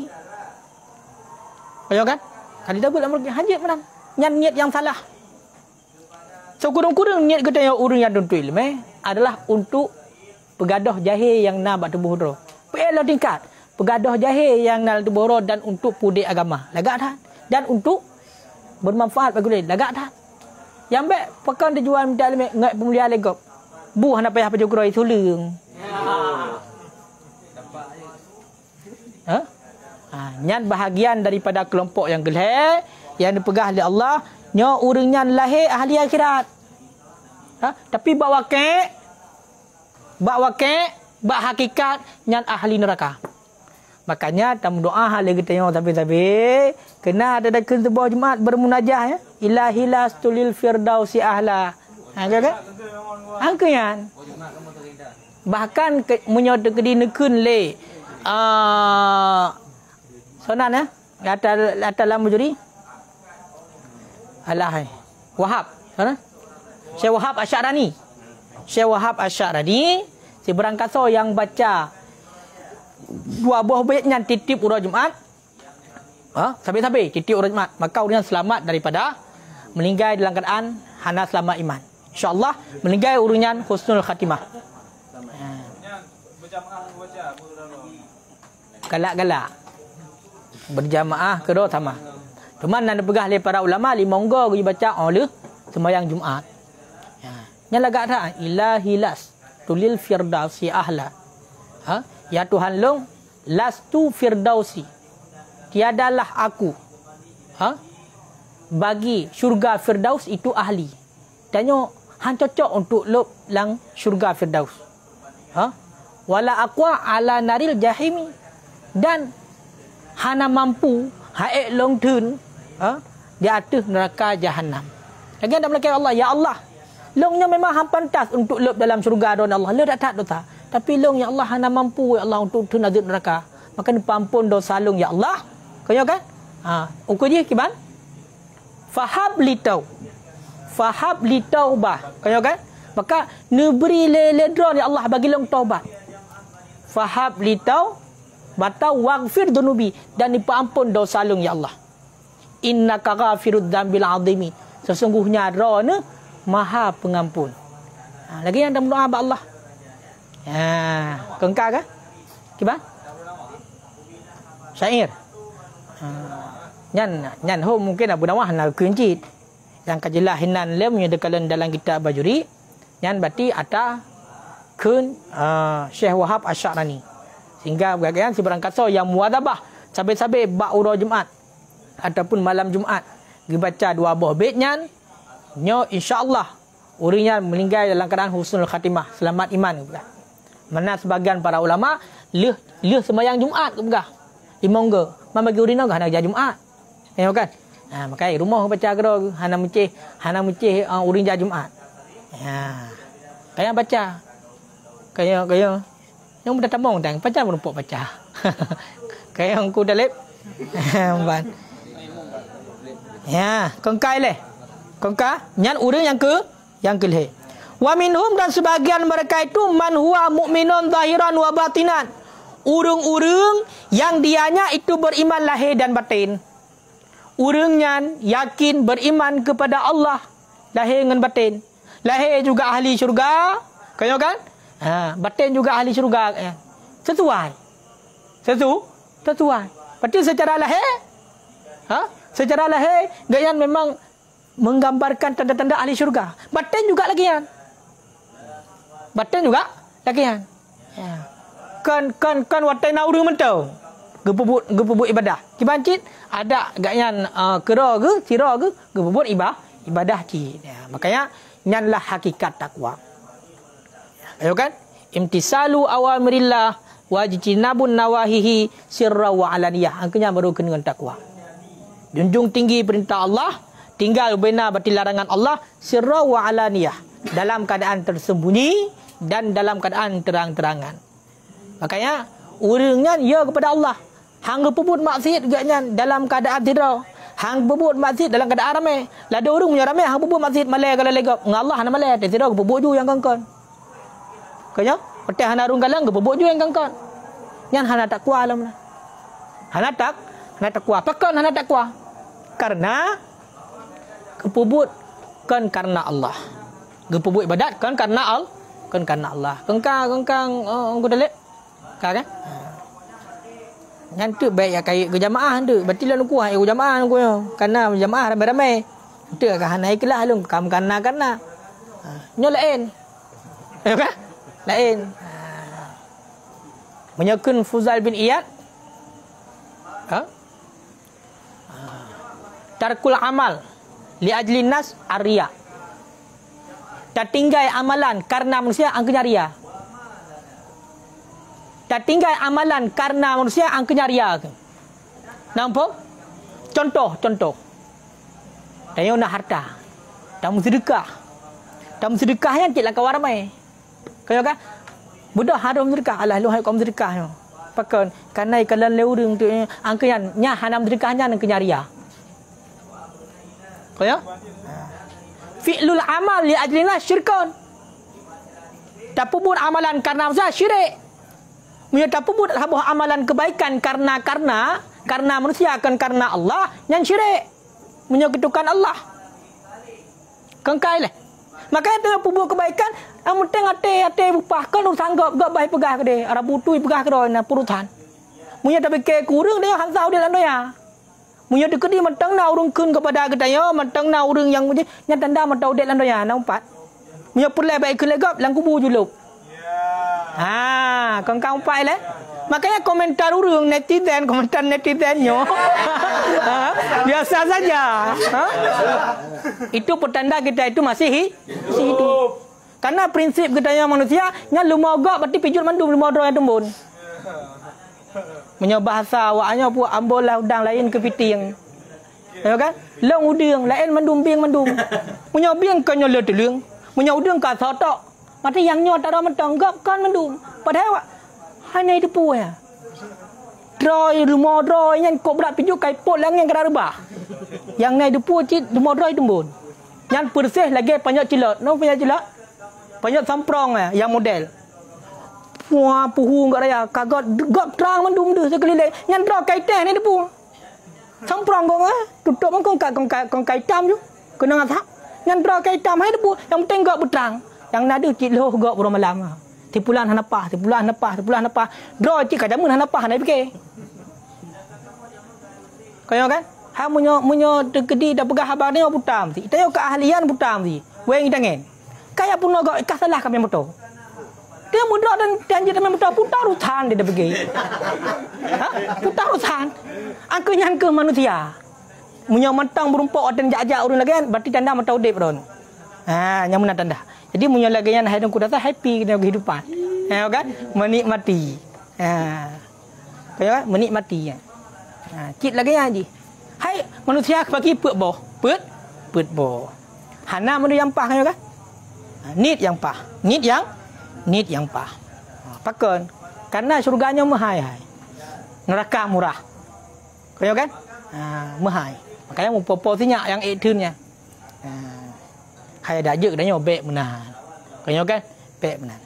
Ya kan? Kali tak buat dalam beraki hanjut menang. Nyan niat yang salah. So kurang-kurang niat kita yang urang yang tentu ilmu adalah untuk pegadah jahil yang nak buat tubuh roh. Pelah tingkat pegadah jahil yang nak tubuh roh dan untuk pudik agama. Lagak dah. Dan untuk bermanfaat bagi lain. Lagak dah. Yang baik pekan dia jual minta ilmu ngai pemulihan legop. Bu hendak payah pajak roi sulung. Ha? Ha, nyan bahagian daripada kelompok yang geleh yang dipegah oleh Allah. Nyo urangnya lahir ahli akhirat. Ha? Tapi bak waqi' bak waqi' bak hakikat nyan ahli neraka. Makanya tamu doa hal kita tengok tapi-tapi kena ada dekat sebuah Jumaat bermunajah ya. Ilahi lastulil firdausi ahla. Ha kan? Angkian. Bahkan menyot di nekun le ah sonan ya. Kata kata lamu juri. Alah hai. Wahab, mana? Syekh Wahab Asy'arani. Syekh Wahab Asy'arani si berangkaso yang baca dua buah bait yang titip urang Jumaat. Ha, sampai-sampai titip urang Jumaat, maka urang selamat daripada meninggal dalam keadaan hana selamat iman. Insya-Allah meninggal urang husnul khatimah. Berjamaah baca galak-galak. Berjamaah kedua sama. Cuma nak pegah oleh para ulama lima minggu pergi baca oleh sembahyang Jumaat. Ya. Yang lagak dah ilahi las tulil firdausi ahla. Ha? Ya Tuhan long lastu firdausi. Tiadalah aku. Ha? Bagi syurga firdaus itu ahli. Tanya han cocok untuk lob lang syurga firdaus. Ha? Wala aqwa ala naril jahimi dan hana mampu haik long tun ha? Di atas neraka jahanam. Lagi ada melakar Allah, ya Allah, longnya memang hang pantas untuk lep dalam syurga don Allah. Le tak tak dosa. Tapi long ya Allah hana mampu ya Allah untuk tun azab neraka. Maka dipampun dosa long ya Allah. Kau kan? Ha, ukur dia kiban? Fahab li tau. Fahab li taubah. Kau kan? Maka neberi le-ledron ya Allah bagi long taubat. Fahab li tau batau waghfir dunubi dan dipampun dosa long ya Allah. Innaka ghafirud dzambil azimi. Sesungguhnya Ra ne Maha Pengampun. Ha, lagi yang dalam doa Allah. Ha, kengkar ke? Kiba? Syair. Ha. Nyan nyan ho mungkin Abu Nawah nak kunci. Yang kajilah hinan lem nyedekalan dalam kitab Bajuri. Nyan berarti ada kun uh, Syekh Wahab Asy-Sya'rani. Sehingga berkaitan si barang kata yang muadzabah sabe-sabe bak ura Jumaat ataupun malam Jumaat dibaca dua buah bait nyan nyo insya-Allah urinya meninggal dalam keadaan husnul khatimah, selamat iman ke. Mana sebagian para ulama leh leh sembahyang Jumaat ke begah. Dimonggo, man bagi urina hana kerja Jumaat. Ya kan? Ha makai rumah baca gero hana menceh, hana menceh uh, urin ja Jumaat. Ya. Kaya baca. Kaya kaya yang mudah tamong tang baca pun pok baca. Kaya yang ku dalip. Ban. Ya, kengkai leh. Kengka nyan urin yang ke yang kelih. Wa minhum dan sebagian mereka itu man huwa mukminun zahiran wa batinan. Urung-urung yang dianya itu beriman lahir dan batin. Urungnya yakin beriman kepada Allah lahir dengan batin. Lahir juga ahli syurga, kaya kan? Ha, batin juga ahli syurga. Ya. Sesuai. Sesu? Sesuai. Berarti secara lahir, ha? Secara lahir gayan memang menggambarkan tanda-tanda ahli syurga. Batin juga lagian. Batin juga lagian. Ya. Kan kan kan watai na urang mentau. Gepubut gepubut ibadah. Kibancit ada gakyan uh, kera ke, sira ke, gepubut ibadah, ibadah ci. Ya, makanya nyanlah hakikat takwa. Ayo kan? Imtisalu awamirillah wajtinabun nawahihi sirra wa alaniyah. Angkanya baru dengan takwa. Junjung tinggi perintah Allah, tinggal benar berarti larangan Allah, sirra wa alaniyah, dalam keadaan tersembunyi dan dalam keadaan terang-terangan. Makanya urangnya ya kepada Allah. Hang pebut maksiat gaknya dalam keadaan tidur. Hang pebut maksiat dalam keadaan ramai. Lada urang punya ramai hang pebut maksiat malai kalau legap. Ngallah na malai tidur pebut ju yang kangkon. Kaya peteh hana urang galang pebut ju yang kangkon. Nyan hana takwa alam. Hana tak, hana takwa. Pakon hana takwa. Karena kepubut kan karena Allah. Kepubut ibadat kan karena Allah. Kan karena Allah. Kengkang kengkang oh aku dah lek. Kan kan? Nyan tu baik ya kai ke jamaah tu. Berarti lah nuku hai ke jamaah nuku yo. Karena jamaah ramai-ramai. Tu kan hanai kelah lu kam karena karena. Nyo lain. Ya kan? Lain. Menyakun Fuzal bin Iyad. Ha? Tarkul amal li ajli nas arya. Tertinggal amalan karena manusia angkanya ria. Tertinggal amalan karena manusia angkanya ria. Nampak? Contoh, contoh. Tanya nak harta. Tamu sedekah. Tamu sedekahnya cik lah kawan ramai. Kaya kan? Budak haram sedekah. Alah lu hai kaum sedekah. Pakai karena ikalan leurung tu angkanya nya hanam sedekahnya angkanya ria. Kaya? Fi'lul amal li ajlina syirkun. Tapubut amalan karena manusia syirik. Punya tapubut sebuah amalan kebaikan karena karena karena manusia akan karena Allah yang syirik. Menyekutukan Allah. Kengkai leh. Makanya tengah pubut kebaikan, amun tengah ate ate upah kan sanggap gak baik pegah ke de. Arab butuh pegah ke na purutan. Punya tapi ke kurang dia hansau dia lando ya. Munya dekat dia mentang na urung kun kepada kita yo, mentang na urung yang punya nya tanda mentau dek lan ya, nampak. Munya pulai baik kun legap lang kubu juluk. Ha, kang kang pai le. Makanya komentar urung netizen, komentar netizen yo. Biasa saja. Ha? Itu petanda kita itu masih hidup. Karena prinsip kita yang manusia nya lumogok berarti pijul mandum lumodro yang tembun. Punya bahasa awaknya pu ambolah udang lain ke piting. Ya kan? Long udang lain mendum biang mendum. Punya biang kan nyo le telung. Punya udang ka sotok. Mati yang nyo tak ada mentanggap kan mendum. Padahal hanya itu pu ya. Droi lumo droi yang kok berat pijuk kai pot lang yang kena rebah. Yang ngai depu cit lumo droi tembun. Yang persih lagi banyak cilot. No punya cilot. Banyak samprong ya yang model. Wah, puhu enggak raya. Kagak gap terang mendum tu sekeliling. Yang draw kaitan ni depu. Samprang kau ah. Tutup kau kau kau kau kaitam tu. Kena ngasak. Yang draw kaitam hai depu. Yang penting gap berterang. Yang nadu cik loh gap bermalam. Tipulan hanapah, tipulan hanapah, tipulan hanapah. Draw cik kajamun hanapah nak fikir. Kau kan? Ha munyo munyo tegedi dah pegah habang ni putam si. Itayo keahlian putam si. Weng tangan. Kaya pun agak ikas salah kami motor. Dia mudah dan janji kami motor putar urusan dia dah pergi. Ha? Putar urusan. Angka nyangka manusia. Munyo mentang berumpok dan jajak urang lagi kan berarti tanda mata udip ron. Ha, nyamun tanda. Jadi munyo lagi yang hai ku datang happy dengan kehidupan. Ha kan? Menikmati. Ha. Kaya kan? Menikmati. Ha, cit lagi yang ji. Hai manusia bagi put boh. Put put boh. Hana menu yang pah kan? Nit yang pah. Nit yang nit yang pah. Ha, pakon. Karena surganya mahal hai. Neraka murah. Kaya kan? Ha, mahal. Makanya mu proporsinya yang etunnya. Ha. Hai dah je dah nyobek menahan. Kaya kan? Pek menahan.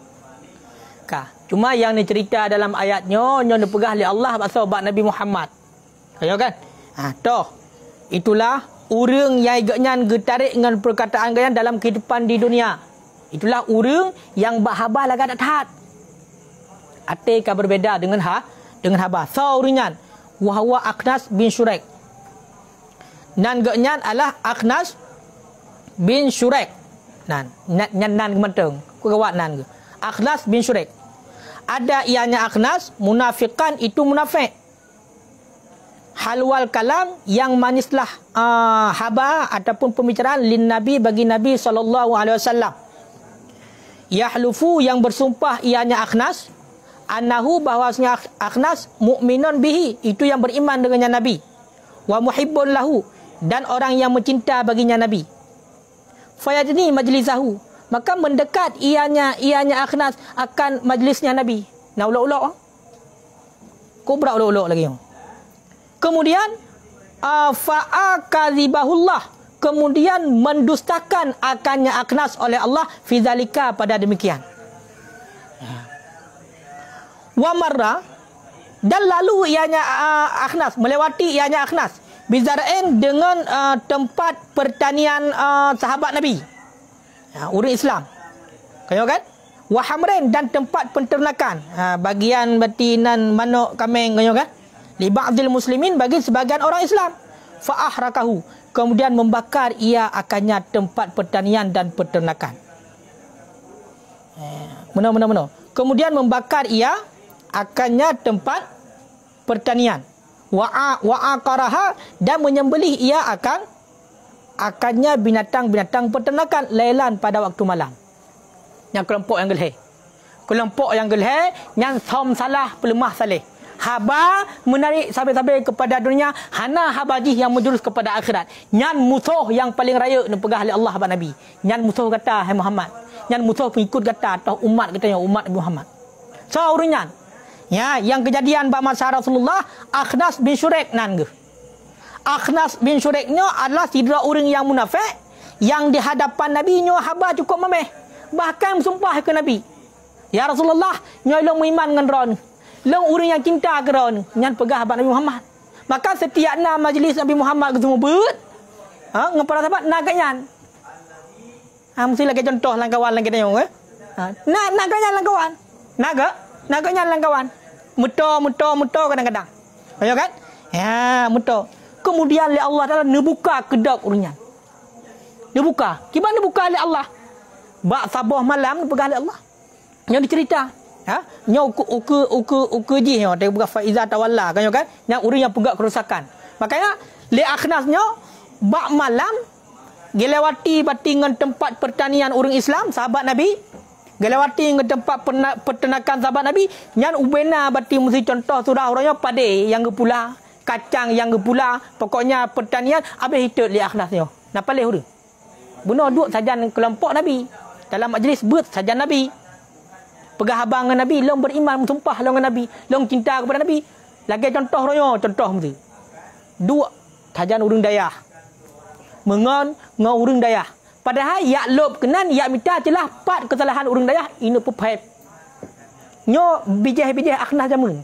Ka, cuma yang ni cerita dalam ayatnya nyo dipegah oleh Allah pasal bab Nabi Muhammad. Kaya kan? Ha, toh. Itulah urang yang agaknya getarik dengan perkataan gaya dalam kehidupan di dunia. Itulah urang yang bahabah lagak tak taat. Atika berbeza dengan ha dengan haba. So uringan wahwa Akhnas bin Syuraik. Nan gaknya adalah Akhnas bin Syuraik. Nan nan nan kementeng. Ku kawat nan ke. Akhnas bin Syuraik. Ada ianya Akhnas munafikan itu munafik. Halwal kalam yang manislah uh, haba ataupun pembicaraan lin Nabi bagi Nabi sallallahu alaihi wasallam. Yahlufu yang bersumpah ianya Akhnas annahu bahwasanya Akhnas mukminun bihi itu yang beriman dengannya Nabi. Wa muhibbun lahu dan orang yang mencinta baginya Nabi. Fayadni majlisahu maka mendekat ianya ianya Akhnas akan majlisnya Nabi. Nah ulok-ulok. Kubra ulok-ulok lagi. Kemudian uh, fa'akadzibahullah kemudian mendustakan akannya Akhnas oleh Allah fi zalika pada demikian. Wa marra dan lalu ianya uh, Akhnas melewati ianya Akhnas bizar'in dengan uh, tempat pertanian uh, sahabat Nabi. Ya, orang Islam. Kaya kan? Wa hamrin dan tempat penternakan. Ha, bagian betinan manuk kambing kaya kan? Li ba'dil muslimin bagi sebagian orang Islam. Fa ahrakahu kemudian membakar ia akannya tempat pertanian dan peternakan. Mana mana mana. Kemudian membakar ia akannya tempat pertanian. Wa wa aqaraha dan menyembelih ia akan akannya binatang-binatang peternakan lailan pada waktu malam. Yang kelompok yang gelhe. Kelompok yang gelhe yang som salah pelemah saleh. Haba menarik sabai-sabai kepada dunia, hana habaji yang menjurus kepada akhirat. Nyan musuh yang paling raya nak pegah oleh Allah dan Nabi. Nyan musuh kata hai Muhammad. Nyan musuh pengikut kata atau umat katanya umat Nabi Muhammad. So uringan. Ya, yang kejadian ba masa Rasulullah Akhnas bin Syuraik nan ge. Akhnas bin Syuraiknya adalah sidra orang yang munafik yang di hadapan Nabi nyo haba cukup memeh. Bahkan bersumpah ke Nabi. Ya Rasulullah, nyo long iman dengan ron. Long orang yang cinta ke ron, nyan pegah abad Nabi Muhammad. Maka setiap na majlis Nabi Muhammad ke semua bet. Ha, dengan para sahabat nak nyan. Ha, mesti lagi contoh lang kawan lang kita yo eh. Ha, nak nak nyan lang kawan. Nak ke? Nak nyan lang kawan. Muto muto muto kadang-kadang. Ayo kan? Ya, muto. Kemudian oleh Allah Taala nebuka kedok urunyan. Nebuka. Gimana buka oleh Allah? Bak sabah malam pegah oleh Allah. Yang dicerita. Ha? Nya uku uku uku uku ji yo dia buka faiza tawalla kan yo kan? Yang urang yang pegak kerosakan. Makanya li Akhnasnya bak malam gelewati batingan tempat pertanian orang Islam sahabat Nabi. Gelewati ke tempat peternakan sahabat Nabi. Nyan ubena bati mesti contoh surah orangnya pade yang ke pula, kacang yang ke pula, pokoknya pertanian habis hidup li Akhnasnya. Napa leh urang? Bunuh duk sajan kelompok Nabi. Dalam majlis bet sajan Nabi. Pegah abang dengan Nabi, long beriman sumpah long dengan Nabi, long cinta kepada Nabi. Lagi contoh royo, contoh mesti. Dua sajan urang dayah. Mengon ngau urang dayah. Padahal yak lob kenan yak minta celah pat kesalahan urang dayah ini pepep. Nyo bijih-bijih Akhnas jamun.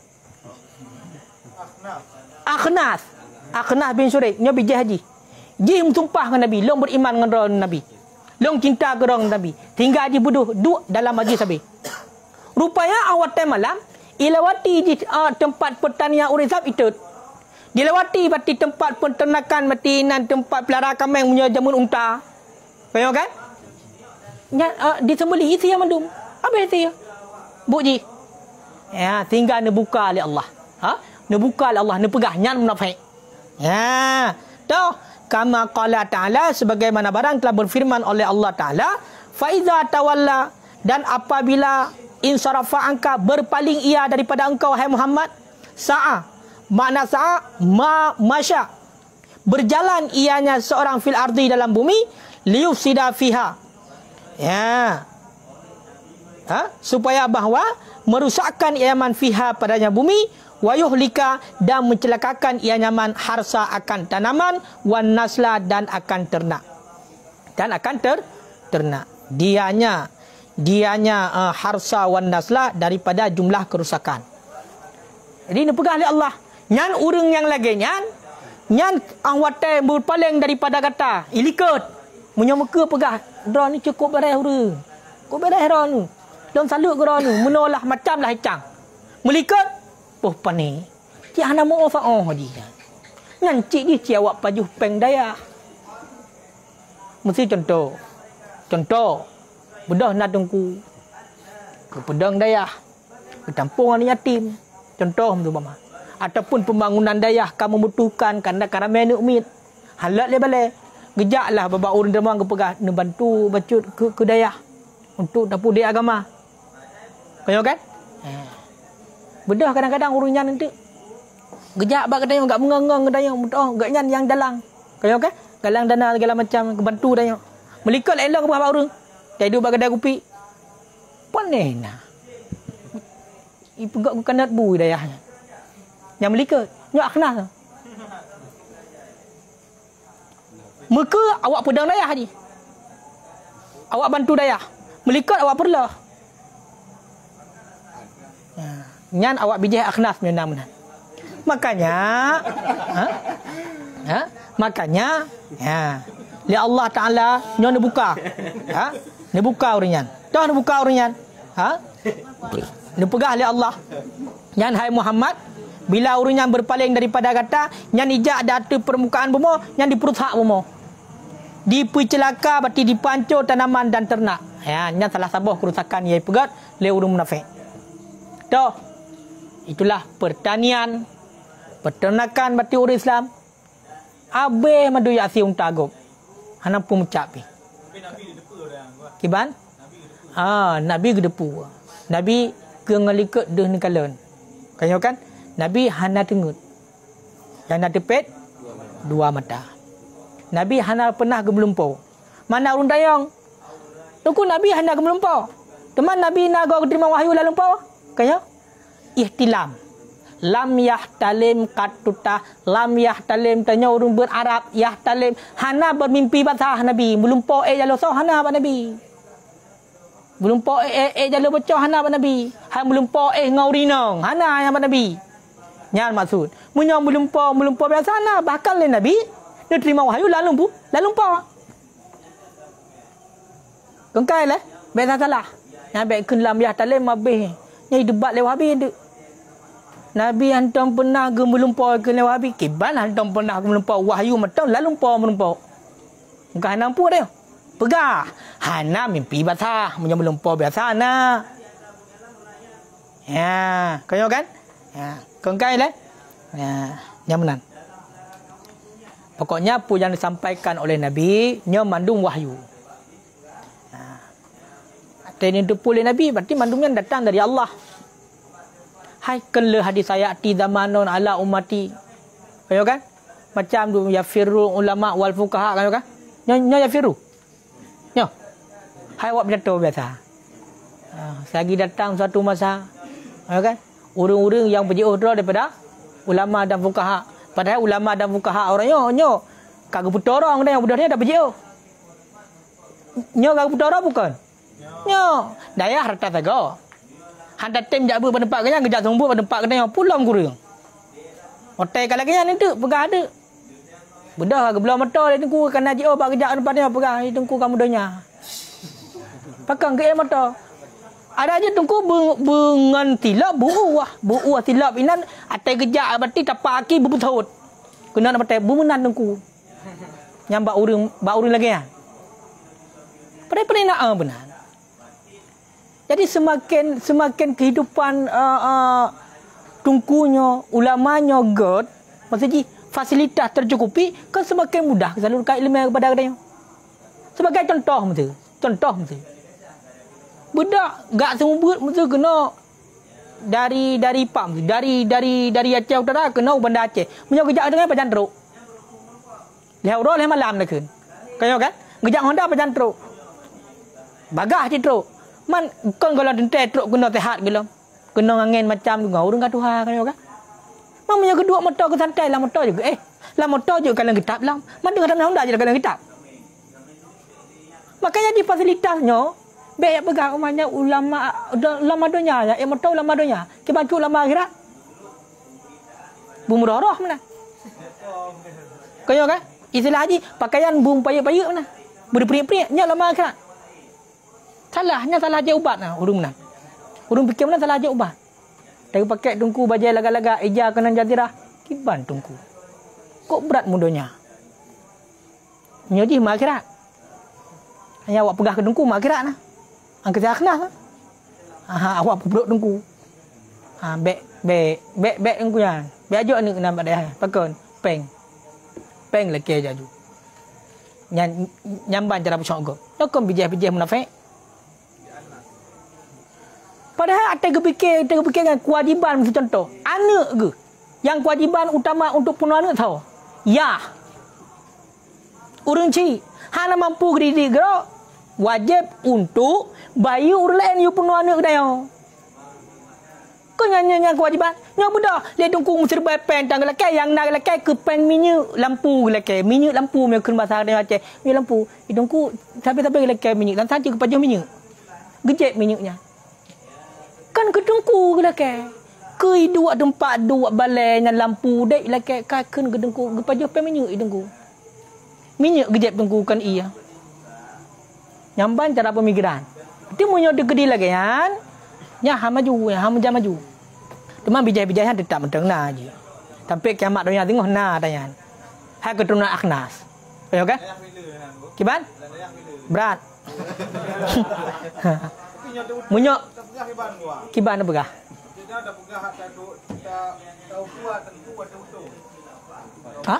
Akhnas. Akhnas bin Syuraik nyo bijih haji. Ji sumpah dengan Nabi, long beriman dengan Nabi. Long cinta ke orang Nabi. Tinggal haji buduh duk dalam majlis Nabi. Rupanya awak time malam ilawati di uh, tempat pertanian urizab itu. Dilewati bati tempat penternakan mati nan tempat pelihara kambing punya jamun unta. Tengok kan? Ya, uh, disembelih isi yang mandum. Apa isi ya? Buji. Ya, tinggal ne buka oleh Allah. Ha? Ne buka oleh Allah, ne pegah nyan munafik. Ya. Tahu kama qala ta'ala sebagaimana barang telah berfirman oleh Allah Taala, fa iza tawalla dan apabila insarafa angka berpaling ia daripada engkau hai Muhammad, sa'a makna sa'a ma masya berjalan ianya seorang fil ardi dalam bumi liyufsida fiha. Ya. Ha? Supaya bahawa merusakkan iaman fiha padanya bumi wa yuhlika dan mencelakakan ianya man harsa akan tanaman wan nasla dan akan ternak. Dan akan ter ternak. Dianya dianya uh, harsa wan nasla daripada jumlah kerusakan. Jadi ini pegah oleh Allah. Nyan urang yang lagi nyan nyan ahwate berpaling daripada kata ilikut. Munya muka pegah. Dra ni cukup beres urang. Cukup beres dra ni. Don salut ke orang ni menolak macam lah hicang. Melikat poh pani. Dia hana mau fa oh dia. Ngan cik ni cik awak pajuh peng daya. Mesti contoh. Contoh. Bedah nak tungku. Ke pedang daya. Ke tampungan yatim. Contoh tu mama. Ataupun pembangunan daya kamu membutuhkan kerana kerana menu umit. Halat le balik. Gejaklah bapa urang demang ke pegah ne bantu bacut ke ke daya untuk dapur dia agama. Kau kan? Eh. Bedah kadang-kadang urunnya nanti. Gejak bak kadang enggak mengangang kadang oh enggak nyan yang dalang. Kau kan? Galang dana segala macam kebantu daya. Melikat elok ke urang. Jadi bak kadang kupi. Panena. Ibu gak kanat bu dayahnya. Yang melikat, nyok akhnas. Maka awak pedang dayah ni. Awak bantu dayah. Melikat awak perlah. Nyan awak bijih akhnas menang-menang. Makanya, ha? Ha? Makanya, ya. Li Allah Taala nyon buka. Ha? Ni buka urinyan. Dah ni buka urinyan. Ha? Ni pegah li Allah. Nyan hai Muhammad, bila urinyan berpaling daripada kata, nyan ijak datu permukaan bumi, nyan diperusak bumi. Dipercelaka berarti dipancur tanaman dan ternak. Ya, nyan salah sabuh kerusakan ia pegat le urung munafik. Dah. Itulah pertanian, peternakan berarti orang Islam. Abe madu yasi unta agop. Hana pun mencap pi. Nabi gedepu dah. Kiban? Ah, Nabi gedepu. Nabi ke ngaliket deh nekalan. Kau kan? Nabi hana tengut. Yang nak tepet dua mata. Nabi hana pernah gemelumpau. Mana urun dayang? Tuku Nabi hana gemelumpau. Teman Nabi nak go terima wahyu lalu lumpau. Kaya? Ihtilam. Lam yahtalim katuta. Lam yahtalim tanya orang berarab. Yahtalim. Hana bermimpi basah Nabi. Belum po eh jalo so hana apa Nabi. Belum po eh eh jalo bocah hana apa Nabi. Han belum po eh ngaurinong. Hana yang apa Nabi. Nyan maksud. Munya belum po belum po biasa hana. Bahkan le Nabi. Dia terima wahyu lalu pu. Lalu po. Kengkai lah. Biasa salah. Yang baik kun lam yahtalim habis. Yang debat lewat habis tu. Nabi hantam pernah ke melumpau ke lewat habis. Kiban hantam pernah ke melumpau. Wahyu matang lalu lumpau melumpau. Bukan hanam pun dia. Pegah. Hana mimpi basah. Punya melumpau biasa hana. Ya. Kau kan? Ya. Kau kan lah? Ya. Nyamanan. Pokoknya apa yang disampaikan oleh Nabi. Nya mandung wahyu. Ini dipulih Nabi berarti mandumnya datang dari Allah. Hai kala hadis saya ti zamanon ala ummati. Kayo kan? Macam tu ya firru ulama wal fuqaha kayo kan? Nya nya ya firru. Nya. Hai awak berjatuh biasa. Ah, lagi datang satu masa. Kayo kan? Urang-urang yang berjauh daripada ulama dan fuqaha. Padahal ulama dan fuqaha orangnya nyo kagak putorong dah yang budahnya dah berjauh. Nyo kagak putorong bukan? Nyo, daya harta tago. Handa tim jabu pada tempat kenya gejak sumbu pada tempat kenya pulang kurang. Hotel kalau kenya ni tu pegah ada. Bedah ke belah mata dia tunggu kan najio bak gejak tempat dia pegah tunggu kamu donya. Pakang ke mata. Ada aja tungku bengan tilap buuah. Buuah tilap inan atai gejak berarti tapak aki berbutut. Kena nak batai bumenan tungku. Yang bak urang, bak urang lagi ya. Pada-pada nak ah benar. Jadi semakin semakin kehidupan uh, uh, tungkunya, ulamanya god, maksudnya fasilitas tercukupi, kan semakin mudah salurkan ilmu kepada katanya. Sebagai contoh mesti, contoh mesti. Budak gak semua mesti kena dari dari pam, dari dari dari Aceh Utara kena Bandar Aceh. Punya kejak dengan pajan teruk. Leh ro leh malam dah kun. Kayo kan? Kejak Honda pajan teruk. Bagah je teruk. Man kon kalau dentai teruk kena tehat gelom. Kena angin macam tu ngau urang kat Tuhan kayo kan? Man punya kedua motor ke santai lah motor juga. Eh, lah motor juga kalau kitab lah. Man dengar dalam Honda je kalau kitab. Makanya di fasilitasnya baik pegang umumnya ulama ulama dunia ya, yang motor ulama dunia. Ke baju ulama akhirat. Bumrah roh mana? Kayo kan? Istilah haji pakaian bum payuk-payuk mana? Beri-peri-peri nya ulama akhirat. Salahnya salah aja ubat nah urung mana? Urung fikir mana salah aja ubat. Tapi pakai tungku bajai laga-laga eja kanan jatirah kiban tungku. Kok berat mudonya? Nyoji akhirat. Hanya awak pegah ke tungku akhirat nah. Angkat akhnas. Ah awak puduk tungku. Ha bek bek bek bek tungku ya. Bek ajo ni kena badai. Pakon peng. Peng leke jaju. Nyan nyamban cara pusok go. Lokom bijih-bijih munafik. Padahal ada kepikir, ada kepikir dengan kewajiban mesti contoh. Anak ke? Yang kewajiban utama untuk penuh anak tahu. Ya. Urang ci. Hana mampu didik gerak. Wajib untuk bayi urang lain you penuh anak dia. Kau nyanyi-nyanyi kewajiban. Nya budak. Dia tunggu mesti berpen tang lelaki yang nak lelaki ke pen minyak lampu lelaki. Minyak lampu me kun bahasa dia Aceh. Minyak lampu. Dia tunggu sampai-sampai lelaki minyak dan saja kepada minyak. Gejek minyaknya. Kan kedengku ke lelaki. Ke dua tempat dua balainya lampu dek lelaki kaken kedengku kepada pen minyak dengku. Minyak gejek tunggu kan iya. Nyamban cara pemikiran. Itu munyo degedi lagi kan. Ya ha maju, ya ha maju maju. Cuma bijai-bijai han tetap mentengna je. Sampai kiamat dunia tengok na tayan. Ha keturunan Akhnas. Ayo kan? Kiban? Berat. Munyo kiban begah. Kita ada begah tak kita tahu kuat tentu ada betul. Ha?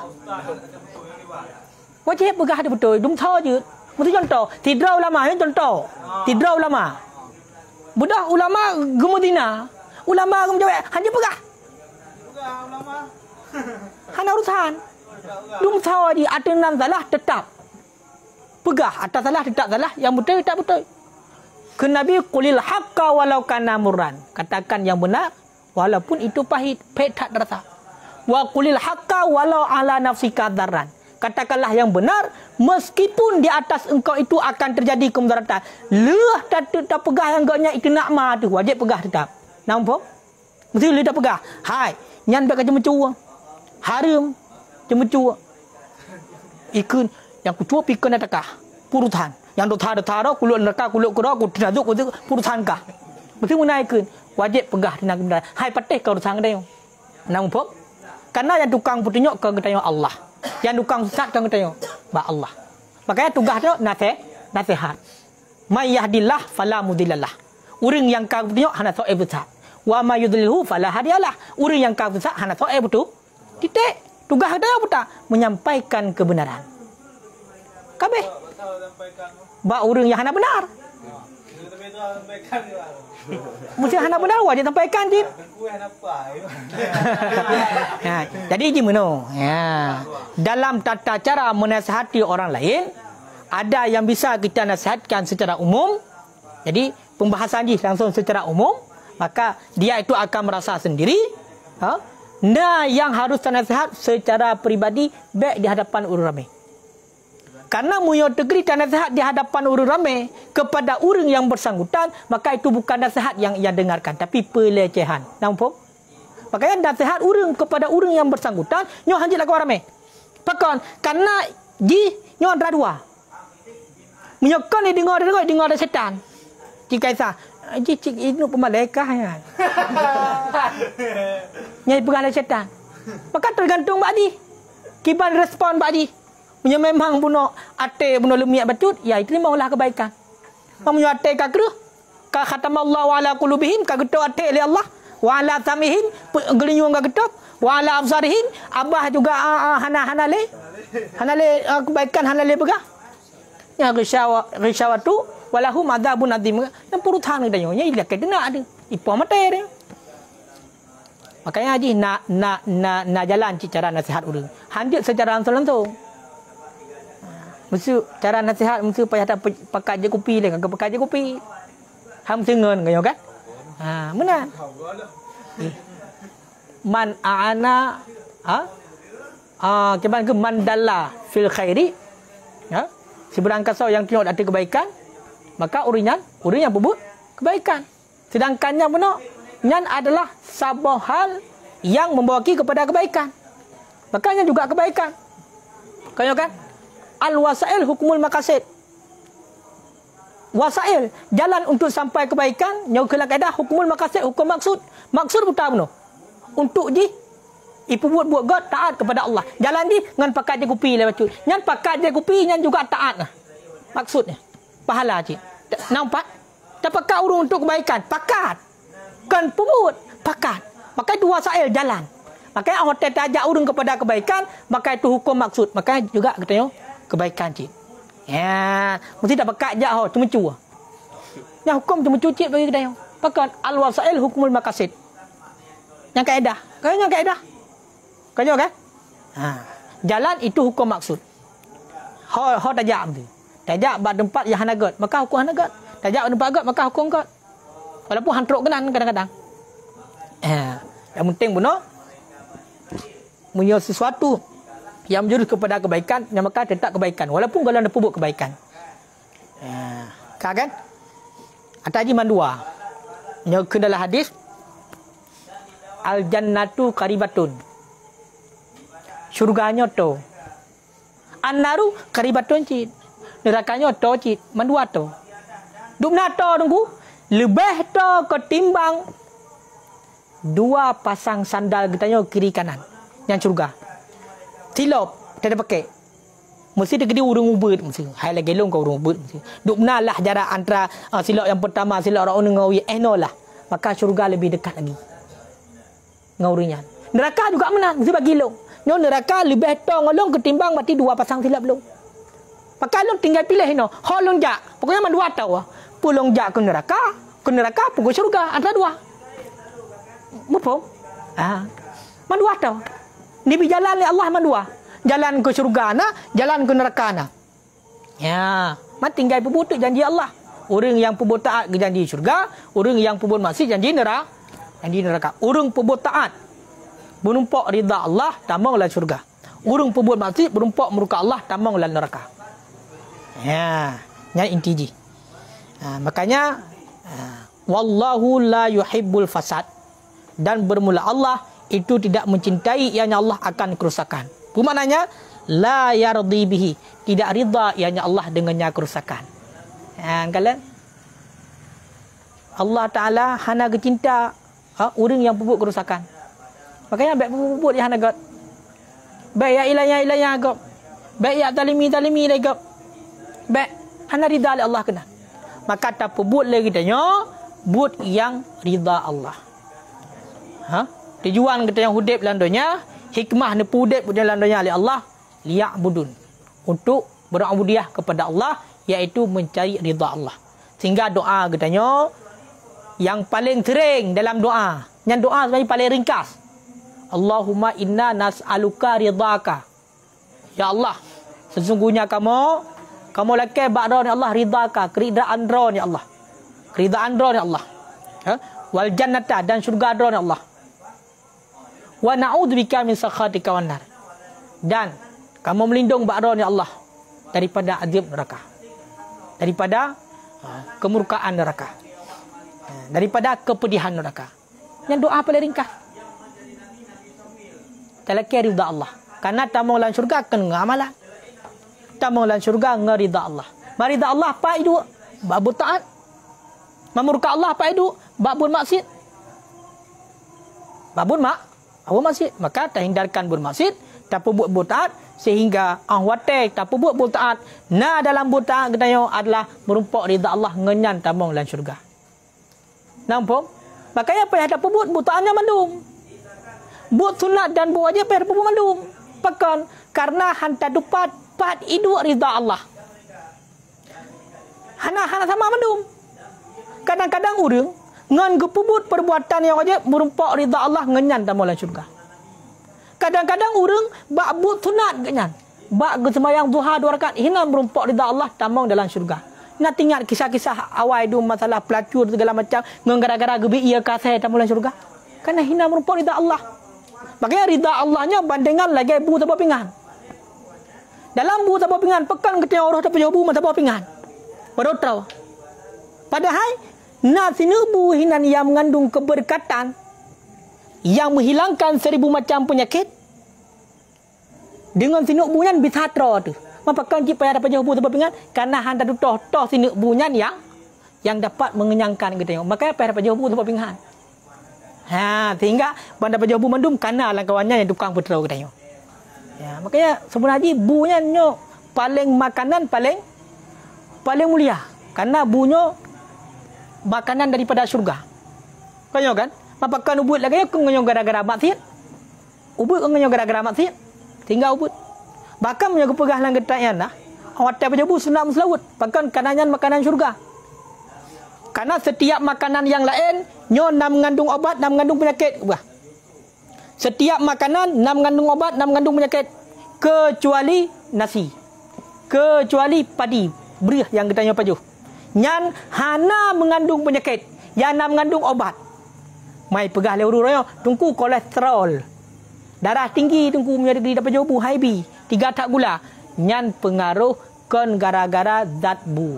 Wajib begah ada betul. Dum tho je. Mesti contoh. Tidra ulama ni contoh. Tidra ulama. Budak ulama gemudina. Ulama gem jawab, hanya pegah. Pegah ulama. Hanya urusan. Dum tahu di ada enam salah tetap. Pegah atas salah tetap salah, yang betul tak betul. Ke Nabi qulil haqqa walau kana murran. Katakan yang benar walaupun itu pahit, pahit tak terasa. Wa qulil haqqa walau ala nafsika darran. Katakanlah yang benar meskipun di atas engkau itu akan terjadi kemudaratan. Leh tak tak pegah yang engkaunya itu nakma tu wajib pegah tetap. Nampak? Mesti leh tak pegah. Hai, nyan bak cemecu. Harum cemecu. Ikun yang kucu pikun atakah purutan. Yang dot ada taro kulut neraka kulut kura ku tinazuk ku purutan kah. Mesti menaikkan wajib pegah dengan kebenaran. Hai patih kau sang dia. Nampak? Karena yang tukang putunyok ke ketanya Allah. Yang tukang sesat kan katanya ba Allah. Makanya tugas dia nasihat, nasihat. May yahdillah fala mudhillalah. Urang yang kau tengok hana tahu betul. Wa may yudlilhu fala hadiyalah. Urang yang kau sesat hana tahu betul. Titik. Tugas dia apa? Menyampaikan kebenaran. Kabeh. Ba urang yang hana benar. Mesti hana benar wajib sampaikan je. Ya, jadi gimana? Ya. Dalam tata cara menasihati orang lain, ada yang bisa kita nasihatkan secara umum. Jadi pembahasan ni langsung secara umum, maka dia itu akan merasa sendiri. Ha? Nah, yang harus nasihat secara peribadi baik di hadapan orang ramai. Karena muyo tegri dan nasihat di hadapan orang ramai kepada orang yang bersangkutan, maka itu bukan nasihat yang ia dengarkan, tapi pelecehan. Nampak? Makanya nasihat orang kepada orang yang bersangkutan, nyo hanjit laku ramai. Pakon, karena ji nyo antara dua. Menyokon ni dengar dengar dengar ada setan. Jika isa Haji cik ini pemalaikat ya. Nyai pegang syaitan. Maka tergantung Pak Haji. Kiban respon Pak Haji. Punya memang bunuh ate bunuh lemiak batut, ya itu maulah kebaikan. Punya ate ka keruh. Ka khatamallahu ala qulubihim ka getok ate oleh Allah. Wa ala samihim gelinyung ka getok. Wa ala absarihim abah juga uh, uh, hana hanale. Hanale uh, kebaikan hanale pegang. Ya risyawa risyawatu walahu madzabun adzim. Dan purutan kita nyonya ila kedena ada. Ipo mate dia. Makanya Haji nak nak nak nak jalan cara nasihat orang. Hanjut secara langsung. Mesti cara nasihat mesti payah tak pakai je kopi le, kagak pakai je kopi. Ham sengen kaya kan? Ha, mana? Man aana ha? Ah, keban ke mandalla fil khairi. Ya. Seberang kasau yang tengok ada kebaikan, maka urinya, urinya berbuat kebaikan. Sedangkannya benar, nyan adalah sebuah hal yang membawa kita kepada kebaikan. Makanya juga kebaikan. Kaya kan? Al-wasail hukumul maqasid. Wasail, jalan untuk sampai kebaikan, yang kena kaedah hukumul maqasid, hukum maksud. Maksud buta benar. Untuk ji ipu buat-buat God taat kepada Allah. Jalan di ngan pakai je kopi le bacu. Nyan pakai je kopi nyan juga taat lah. Maksudnya pahala cik. Nampak? Tak pakai urung untuk kebaikan. Pakat. Kan pemut. Pakat. Maka itu wasail jalan. Maka hotel tajak urung kepada kebaikan, maka itu hukum maksud. Maka juga katanya kebaikan cik. Ya, mesti tak pakai je ho cuma cu. Yang hukum cuma cu cik bagi katanya. Pakat al-wasail hukumul maqasid. Yang kaedah. Kayaknya kaedah. Kaya kan? Ha. Jalan itu hukum maksud. Ho ho tajak tu. Tajak bab tempat yang hanagat, maka hukum hanagat. Tajak tempat agat, maka hukum agat. Walaupun hantruk kenan kadang-kadang. Eh, yang penting benar punya sesuatu yang menjurus kepada kebaikan, yang maka tetap kebaikan walaupun kalau ada pubuk kebaikan. Eh, kan? Ataji mandua. Yang ke dalam hadis al jannatu qaribatun. Syurganya tu. An-naru qaribatun cid. Nerakanya tu cid. Mandua tu. Dupna tu tunggu. Lebih tu ketimbang dua pasang sandal katanya kiri kanan. Yang syurga. Silap. Tak ada pakai. Mesti dia gede urung ubud. Mesti. Hai lagi long kau urung ubud. Dupna lah jarak antara uh, silap yang pertama. Silap orang ngawi. Eh no lah. Maka syurga lebih dekat lagi. Ngaurinya. Neraka juga menang. Mesti bagi long. No neraka lebih tong long ketimbang mati dua pasang silap long. Maka long tinggal pilih no. Ho long jak. Pokoknya man dua tahu. Pulong jak ke neraka, ke neraka pukul syurga antara dua. Betul? Ah. Man dua tahu. Ni berjalan oleh Allah man dua. Jalan ke syurga na, jalan ke neraka na. Ya, man tinggal perbuat janji Allah. Orang yang perbuat taat ke janji syurga, orang yang perbuat maksiat janji neraka. Janji neraka. Orang perbuat taat berumpak ridha Allah, tambanglah syurga. Urung perbuat maksiat berumpak murka Allah, tambanglah neraka. Ya, yang inti ji. Ha, makanya ha, wallahu la yuhibbul fasad, dan bermula Allah itu tidak mencintai ianya Allah akan kerusakan. Apa maknanya? La yardi bihi, tidak ridha ianya Allah dengannya kerusakan. Ha, kalian Allah Taala hana kecinta ha, orang yang perbuat kerusakan. Makanya baik puput yang agak. Baik ya ilahnya ilahnya agak. Baik ya talimi talimi agak. Baik hana ridha Allah kena. Maka tak puput lagi tanya, buat yang ridha Allah. Ha? Tujuan kita yang hudib landonya, hikmah ne pudib punya landonya oleh Allah, liya'budun. Untuk berabudiah kepada Allah, iaitu mencari ridha Allah. Sehingga doa katanya yang paling sering dalam doa, yang doa sebenarnya paling ringkas. Allahumma inna nas'aluka ridhaka. Ya Allah, sesungguhnya kamu kamu lakai ba'da ni Allah ridhaka, keridaan dra ni Allah. Keridaan dra ni Allah. Ha? Wal jannata, dan syurga dra ni Allah. Wa na'udzubika min sakhatika wan nar. Dan kamu melindung ba'da ni Allah daripada azab neraka. Daripada ha, kemurkaan neraka. Ha, daripada kepedihan neraka. Yang doa paling ringkas. Talaki ridha Allah. Karena tamu lan syurga akan ngamalan. Tamu lan syurga ngerida Allah. Marida Allah apa itu? Babu taat. Memurka Allah apa itu? Bak bermaksiat. Bak mak, awak maksiat. Maka tak hindarkan bermaksiat, tak buat buat sehingga ahwate tak buat buat taat. Na dalam buat taat kita adalah merumpak ridha Allah ngenyan tamong dalam syurga. Nampak? Makanya apa yang tak buat buat taatnya mandum. Buat sunat dan buat wajib apa buat mandum. Pakan karena hantar dupat pat itu ridha Allah. Hana hana sama mandum. Kadang-kadang orang ngan gepubut perbuatan yang wajib merumpak ridha Allah ngenyan tamong dalam syurga. Kadang-kadang orang bak buat sunat kenyan. Bak sembahyang duha dua rakaat hina merumpak ridha Allah tamong dalam syurga. Nak ingat kisah-kisah awal itu masalah pelacur segala macam gara-gara gebi ia kasih tamong dalam syurga. Karena hina merumpak ridha Allah. Makanya ridha Allahnya bandingan lagi bu tabah pingan. Dalam bu tabah pingan pekan ketika orang tak punya bu tabah pingan. Barotrau. Padahal na sinubu hinan yang mengandung keberkatan yang menghilangkan seribu macam penyakit dengan sinubunya bisa tro tu. Mapakan cip payah dapat jauh tempat pingan karena handa tu toh toh sinubunya yang yang dapat mengenyangkan kita. Makanya payah dapat jauh tempat pingan. Ha, sehingga banda dapat jauh mandum karena lah kawannya yang tukang petrol kita. Ya, makanya sebenarnya bunya nyo paling makanan paling paling mulia karena bunyo makanan daripada syurga. Kau kan? Mapakan ubud lagi kau ngonyong gara-gara maksiat. Ubud kau ngonyong gara-gara maksiat. Tinggal ubud. Bahkan punya kepegah lang getanya nah. Awak tak berjabu sunat muslawut. Bahkan kanannya makanan syurga. Karena setiap makanan yang lain nyo nam mengandung obat, nam mengandung penyakit. Wah. Setiap makanan nam mengandung obat, nam mengandung penyakit kecuali nasi. Kecuali padi, beras yang getanya pajuh. Nyan hana mengandung penyakit, yang nak mengandung obat. Mai pegah le uru royo, tungku kolesterol. Darah tinggi tungku menjadi dapat jobu high B, tiga tak gula. Nyan pengaruh kon gara-gara zat bu.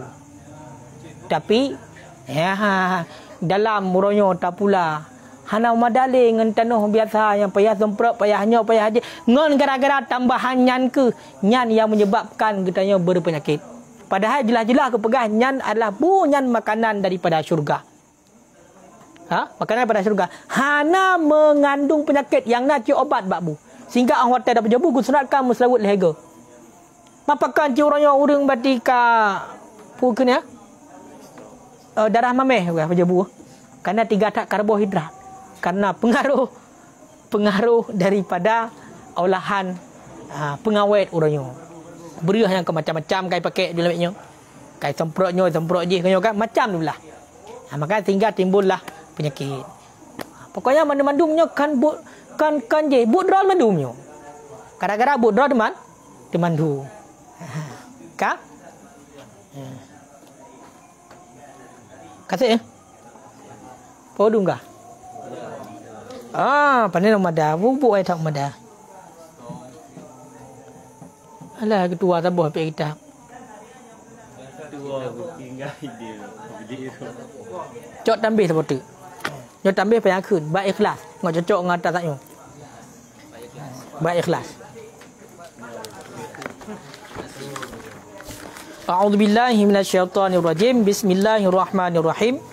Tapi ya dalam muronyo tak pula. Hana madale ngan tanuh biasa yang payah semprot, payahnya payah aja. Ngan gara-gara tambahan nyan ke, nyan yang menyebabkan getanya berpenyakit. Padahal jelas-jelas kepegah nyan adalah bu nyan makanan daripada syurga. Ha? Makanan daripada syurga. Hana mengandung penyakit yang nak cik obat bak bu. Sehingga ang hotel dapat jabu gusunatkan muslawut lehega. Mapakan cik orangnya urang batika pukun ya. Uh, darah mameh apa jabu. Karena tiga tak karbohidrat. Karena pengaruh pengaruh daripada olahan uh, pengawet orangnya. Beriah yang ke macam-macam kai pakai dalam nya. Kai semprotnya, semprot je kan macam itulah. Ha, maka tinggal timbullah penyakit. Ha, pokoknya mandum-mandumnya kan bu, kan kan je budrol mandumnya. Gara-gara budrol teman, temandu. Ha, ka? Ha. Kasih ya? Podung kah? Ah, pandai nama dah. Bubuk ai tak madah. Alah ketua tabuh pihak kita. Ketua tinggal dia. Cok tambih seperti. Cok tambih payah kun, baik ikhlas. Ngok cocok ngata taknya. Baik ikhlas. A'udzubillahi minasyaitonirrajim. Bismillahirrahmanirrahim.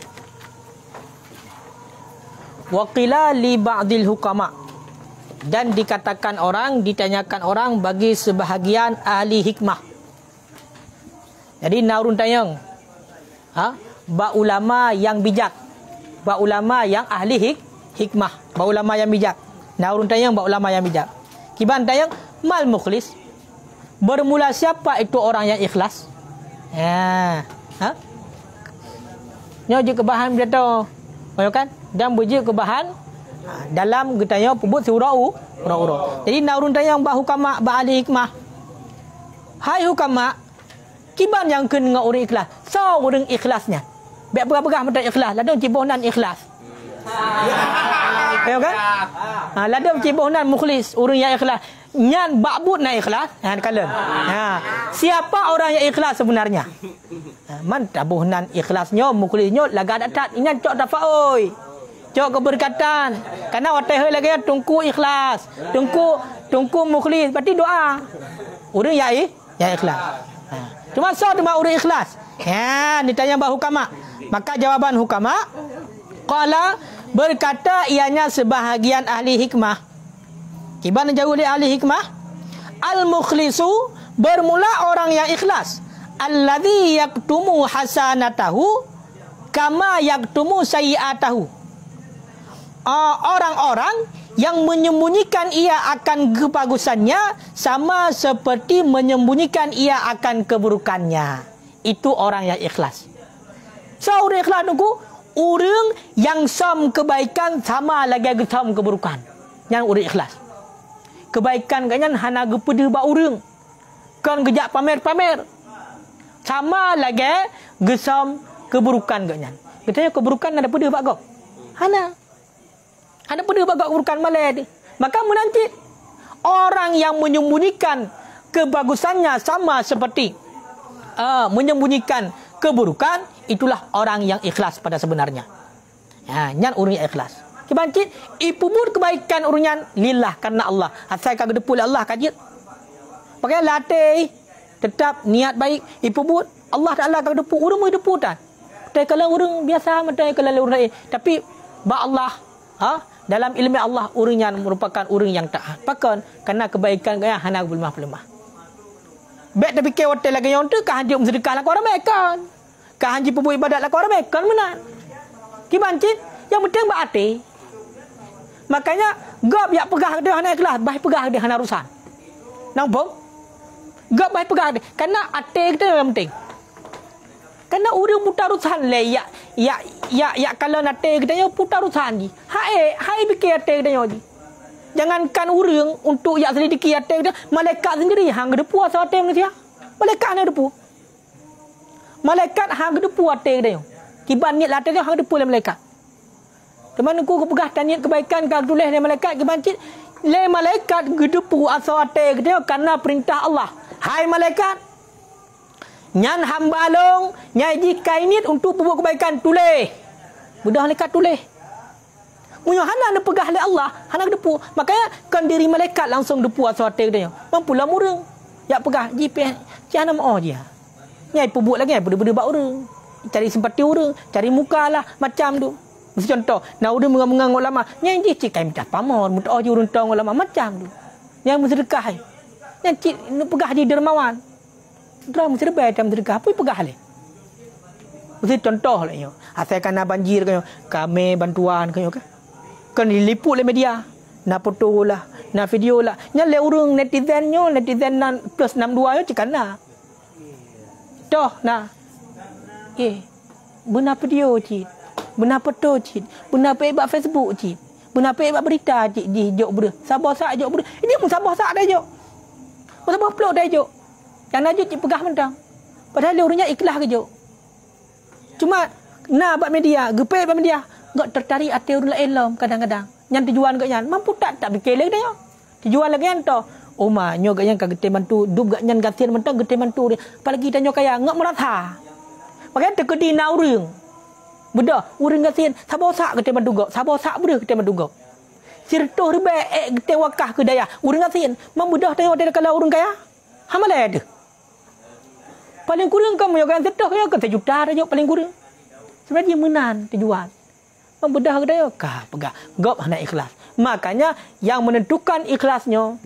Wa qila li ba'dil hukama. Dan dikatakan orang, ditanyakan orang bagi sebahagian ahli hikmah. Jadi naurun tayang. Ha? Ba ulama yang bijak. Ba ulama yang ahli hik hikmah. Ba ulama yang bijak. Naurun tayang ba ulama yang bijak. Kiban tayang mal mukhlis. Bermula siapa itu orang yang ikhlas? Ya. Ha? Nyo je kebahan dia tahu. Mayo kan? Dan berje kebahan dalam getanya pebut surau ura-ura. Jadi naurun tayang ba hukama ba ahli hikmah. Hai hukama, kiban yang ken dengan orang ikhlas. So orang ikhlasnya. Biar berapa-berapa mata ikhlas, ladang cibohnan ikhlas. Ya kan? Ha, ladang cibohnan mukhlis, orang yang ikhlas. Nyan bakbut nak ikhlas, ha kala. Ha, siapa orang yang ikhlas sebenarnya? Ha, man tabuhnan ikhlasnya, mukhlisnya laga datat, nyan cok dafa oi. Cok keberkatan. Karena watai lagi tungku ikhlas. Tungku tungku mukhlis. Berarti doa. Orang yang ya ikhlas. Ha. Cuma so cuma orang ikhlas. Ya, ditanya bah hukama. Maka jawaban hukama, qala, berkata ianya sebahagian ahli hikmah. Gimana jauh oleh ahli hikmah? Al-mukhlisu, bermula orang yang ikhlas. Alladhi yaktumu hasanatahu kama yaktumu sayi'atahu. Uh, orang-orang yang menyembunyikan ia akan kebagusannya sama seperti menyembunyikan ia akan keburukannya. Itu orang yang ikhlas. So, orang ikhlas nunggu, orang yang som kebaikan sama lagi som keburukan. Yang orang ikhlas. Kebaikan kanyan hana gepada ba urang. Kan gejak pamer-pamer. Sama lagi gesam keburukan kanyan. Katanya keburukan ada pada ba gok. Hana. Hana pada ba gok keburukan malai. Maka menanti orang yang menyembunyikan kebagusannya sama seperti uh, menyembunyikan keburukan, itulah orang yang ikhlas pada sebenarnya. Ya, nyan orang yang ikhlas. Kebancit, ipubur kebaikan urunyan lillah karena Allah. Asal kagak depu Allah kajit. Pakai latih tetap niat baik ipubur Allah Taala kagak depu urung mau depu tak. Tapi kalau urung biasa macam kalau urung lain, tapi ba Allah, ha? Dalam ilmu Allah urunyan merupakan urung yang taat. Pakan karena kebaikan gaya hana berlemah-lemah. Baik tapi ke hotel lagi yang tu kah dia sedekah lah orang makan. Kah haji pubu ibadat lah orang makan mana. Kebancit yang penting ba ati. Makanya gap yak pegah dia hana ikhlas, baik pegah dia hana urusan. Nampak? Gap baik pegah dia. Karena ate kita yang penting. Karena urang putar urusan le ya ya ya ya kalau ate kita yo putar urusan ji. Hae hae bikin ate kita yo ji. Jangankan urang untuk yak selidiki ate kita, malaikat sendiri hang depu asal ate manusia. Malaikat hang depu. Malaikat hang depu ate kita yo. Kiban niat ate kita hang depu le malaikat. Kemana ku pegah taniat kebaikan kau tulis le malaikat kebancit le malaikat gedepu asawate gede karena perintah Allah. Hai malaikat, nyan hamba long nyai jika ini untuk buat kebaikan tulis. Mudah malaikat tulis. Munyo hana ada pegah le Allah, hana gedepu. Makanya kan diri malaikat langsung depu asawate gede. Mampulah murung. Ya pegah G P S jangan mau dia. Nyai pubuk lagi benda-benda bak urang. Cari simpati urang, cari muka lah macam tu. Contoh, nak urang mengang-mengang ulama, nyai ji cik kai minta pamor, muta je urang tong ulama macam tu. Yang bersedekah. Yang cik pegah di dermawan. Dra mesti baik dalam sedekah, apa pegah le. Mesti contoh lah yo. Asal kena banjir kan yo, kami bantuan kan yo kan. Kan diliput le media. Nak foto lah, nak video lah. Nya le urang netizen nyo, netizen nan plus enam dua yo cikana. Toh nah. Eh. Benar video cik. Benar foto cik. Benar pebak Facebook cik. Benar pebak berita cik di jok ber. Sabar sak jok ber. Ini pun sabar sak dah jok. Pun sabar upload dah jok. Yang najut cik pegah mentang. Padahal dia orangnya ikhlas ke jok. Cuma nak buat media, gepek buat media, gak tertarik hati orang lain lom kadang-kadang. Yang tujuan gak nyan, mampu tak tak fikir lagi dah. Tujuan lagi yang to. Oh ma, nyo gak yang kagak bantu, dub gak nyan gatian mentang gete bantu dia. Apalagi tanya kaya ngak merata. Makanya tekedi na urang. Bedah, urang gasin, sabar sak kita bantu gok, sabar sak bedah kita bantu gok. Sirtuh rebe eh kita wakah ke daya, urang gasin, mam bedah tanya dia kalau urang kaya. Hamal ada. Paling kurang kamu yang kan sirtuh kaya ke sejuta dah paling kurang. Sebenarnya menan tujuan. Mam bedah ke daya kah pegah, gok hana ikhlas. Makanya yang menentukan ikhlasnya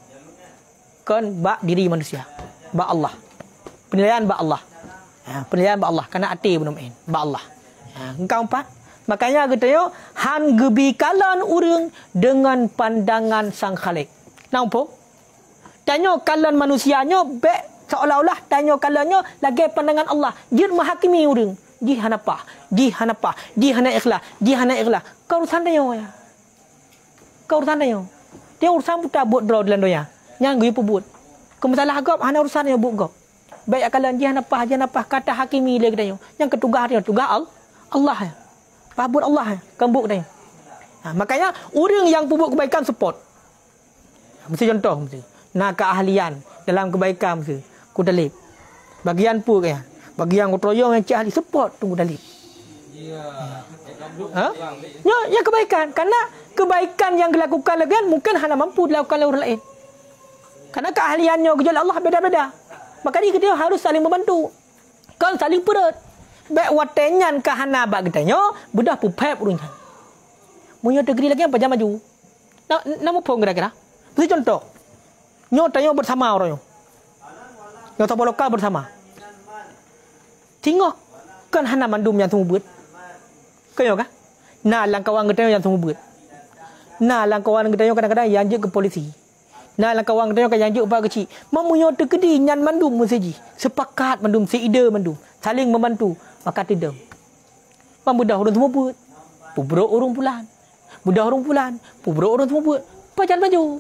kan bak diri manusia, bak Allah. Penilaian bak Allah. Ya, penilaian bak Allah karena hati belum in, bak Allah. Ha, engkau empat. Makanya katanya han gebi kalan urang dengan pandangan sang Khalik. Nampak? Tanya kalan manusianya be seolah-olah tanya kalannya lagi pandangan Allah. Dia menghakimi urang. Di hanapa? Di hanapa? Di hana ikhlas. Di hana ikhlas. Kau urusan dia ya. Kau urusan dia. Dia urusan putar buat draw dalam doya. Yang gue pebut. Kemasalah agak hana urusan dia buat gop. Baik kalan dia hanapa? Dia hanapa kata hakimi lagi dia. Yang ketugas dia tugas Allah. Allah ya. Pabut Allah ya. Kembuk dia. Ha, makanya orang yang pubuk kebaikan support. Mesti contoh mesti. Nak keahlian dalam kebaikan mesti. Ku dalib. Bagian pu ya. Bagian kutroyong yang cik ahli support tunggu dalib. Ya. Ha? Ya, ya kebaikan. Karena kebaikan yang dilakukan lagi mungkin hanya mampu dilakukan oleh orang lain. Karena keahliannya gejala Allah beda-beda. Maka dia harus saling membantu. Kan saling perut. Baik watenyan ke hana bak getanyo, bedah pupep urungan. Munyo tegeri lagi apa jam maju. Na namu pong kira-kira. Beri contoh. Nyo tanyo bersama orang yo. Nyo topo lokal bersama. Tengok kan hana mandum yang temu buat. Kayo ka? Nah langkawan getanyo yang temu buat. Nah langkawan getanyo kadang-kadang yang je ke polisi. Nah langkawan getanyo kan yang je pak kecil. Mamunyo tegedi nyan mandum museji. Sepakat mandum seide mandum. Saling membantu. Maka tidak. Budak orang semua buat. Pubrok orang pulan. Budak orang pulan. Pubrok orang semua buat. Pajan maju.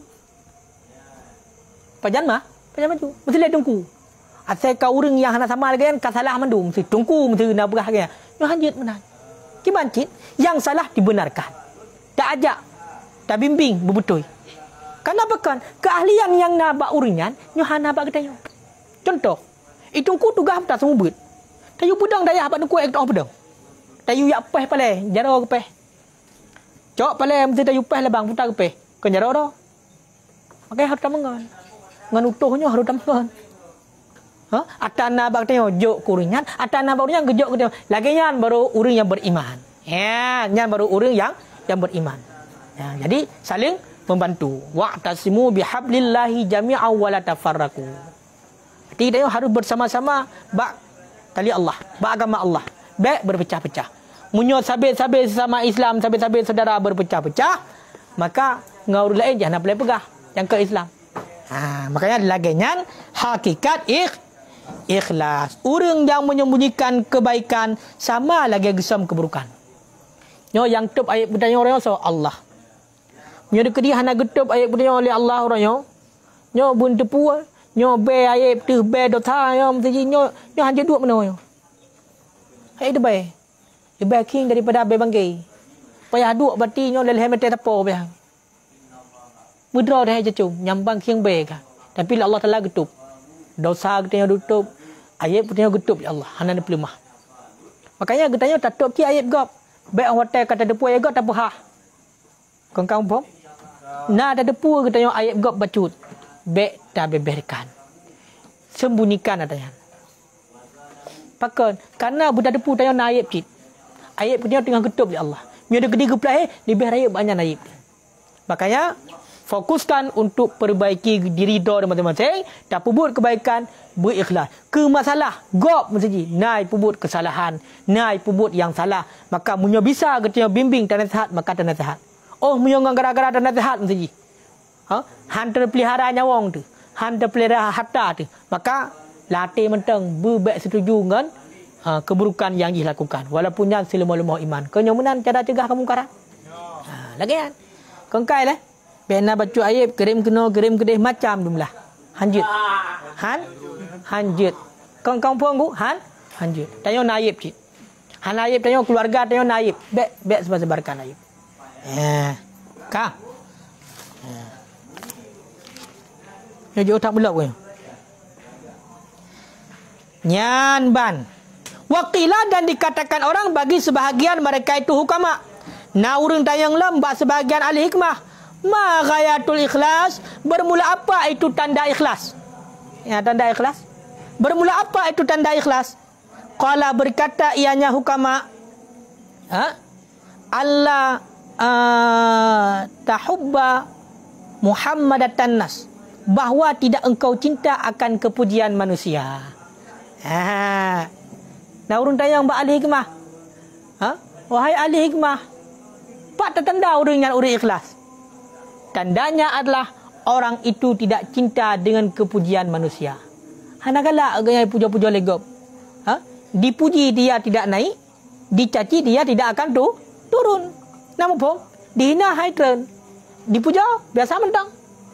Pajan mah? Pajan maju. Mesti lihat tungku. Asal kau orang yang hana sama lagi kan salah mandu. Mesti tungku. Mesti nak berah lagi. Yang hanjit menang. Kibancit. Yang salah dibenarkan. Tak ajak. Tak bimbing. Berbetul. Kenapa kan? Keahlian yang nak buat uringan. Yang hana buat kita. Contoh. Itu tungku tugas tak semua buat. Tayu budang daya abak nuku ek tok budang. Tayu yak peh pale, jaro ke peh. Cok pale mesti tayu peh lebang putar ke peh. Kan jaro dah. Makai harus tamangan. Ngan utuhnya harus tamangan. Ha? Atana bak tayo jok kuringan, atana bak uring gejok ke lagi nyan baru uring yang beriman. Ya, nyan baru uring yang yang beriman. Ya, jadi saling membantu. Wa'tasimu bihablillahi jami'an wa la tafarraqu. Tidak harus bersama-sama bak tali Allah, beragama Allah. Baik berpecah-pecah. Munyo sabit-sabit sama Islam, sabit-sabit saudara berpecah-pecah, maka ngaur lain jangan boleh pegah yang ke Islam. Ha, makanya laginya hakikat ikh, ikhlas. Orang yang menyembunyikan kebaikan sama lagi gesam keburukan. Nyo yang tup ayat bertanya orang so Allah. Nyo dekedi hana getup ayat bertanya oleh Allah orang nyo. Nyo bun tepu nyo be ayat tu be dosa nyo mesti nyo nyo hanya dua mana nyo. Hai de be. De be king daripada be banggai. Payah dua berarti nyo leleh mete tapo be. Mudra dah jecum nyambang king be ka. Tapi Allah Taala getup. Dosa kita tutup. Ayat punya getup ya Allah. Hana pelemah. Makanya getanya tutup ki ayat gop. Be hotel kata depu ayat gop tak apa. Kong kong pom. Nah ada depu getanya ayat gop bacut. Be tak beberkan. Sembunyikan adanya. Pakan karena budak depu tanya na ayat cit. Ayat punya tengah getup ya Allah. Nyo ada gede geplai lebih ayat banyak ayat. Makanya fokuskan untuk perbaiki diri do masing-masing, tak pubut kebaikan, berikhlas. Ke masalah gop mesti nai pubut kesalahan, nai pubut yang salah. Maka munyo bisa getnya bimbing dan nasihat maka dan nasihat. Oh munyo gara-gara dan nasihat mesti. Ha? Han terpelihara nyawang tu. Han terpelihara harta tu. Maka latih mentang berbek setuju dengan ha, keburukan yang dilakukan. Walaupun yang selemah-lemah iman. Kenyomunan cara cegah kemungkaran. Ha, lagi kan? Kengkai lah. Bena baca ayat kirim kena kirim kedih macam jumlah. Hanjut. Han? Hanjut. Kong kong puang ku? Han? Hanjut. Tanya naib cik. Han naib tanya keluarga tanya naib. Bek bek sebar-sebarkan naib. Eh. Ka. Eh. Ya jo tak belak ke. Nyan ban. Waqilah dan dikatakan orang bagi sebahagian mereka itu hukama. Na urang tayang lembak sebahagian ahli hikmah. Ma ghayatul ikhlas, bermula apa itu tanda ikhlas? Ya, tanda ikhlas. Bermula apa itu tanda ikhlas? Qala berkata ianya hukama, ha? Allah uh, tahubba Muhammadatan nas, bahwa tidak engkau cinta akan kepujian manusia. Ha. Nah urang tayang ba ahli hikmah. Ha? Wahai ahli hikmah, pak tertanda urang yang urang ikhlas. Tandanya adalah orang itu tidak cinta dengan kepujian manusia. Hana galak gaya puja-puja legop. Ha? Dipuji dia tidak naik, dicaci dia tidak akan tu turun. Nama pun dihina high trend. Dipuja biasa mentang.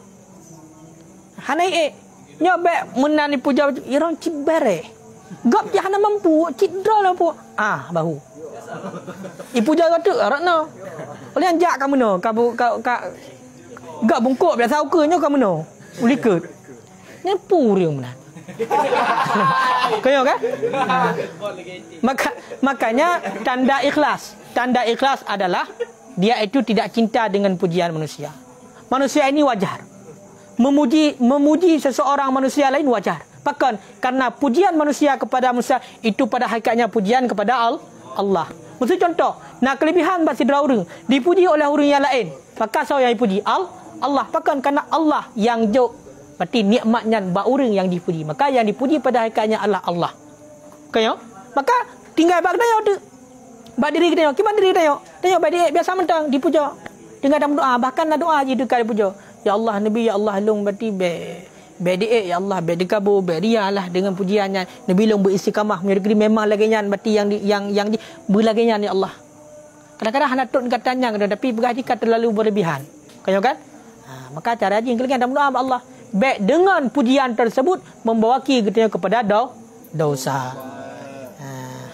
Hana eh nyobek menan dipuja irong cibere. Gop dia hana mampu cidra lampu. Ah bahu. Dipuja tu arakno. Oleh anjak kamu no, kamu kau kau gak bungkuk biasa ukenya kamu no. Uliket. Nyepu dia mana. Kaya kan? Maka makanya tanda ikhlas. Tanda ikhlas adalah dia itu tidak cinta dengan pujian manusia. Manusia ini wajar. Memuji memuji seseorang manusia lain wajar. Pakon karena pujian manusia kepada manusia itu pada hakikatnya pujian kepada Allah. Maksud contoh, nak kelebihan bak sidra urang dipuji oleh orang yang lain. Maka siapa yang dipuji? Allah. Pakon karena Allah yang jauh. Berarti nikmatnya bak urang yang dipuji. Maka yang dipuji pada hakikatnya adalah Allah. Kayo? Maka tinggal bak tanya tu. Bak diri kita, gimana diri tanya? Tanya bak diri biasa mentang dipuja. Dengar dalam doa, bahkan nak doa je dekat dipuja. Ya Allah Nabi, ya Allah long berarti be be dia ya Allah be dikabur be dia lah dengan pujiannya. Nabi long beristiqamah menyergeri memang lagian berarti yang di, yang yang di berlagian ya Allah. Kadang-kadang hendak tut katanya tapi berhadikat terlalu berlebihan. Kayo kan? Ha, maka cara je kalian dalam doa Allah. Be dengan pujian tersebut membawaki kita kepada do, dosa. Ha.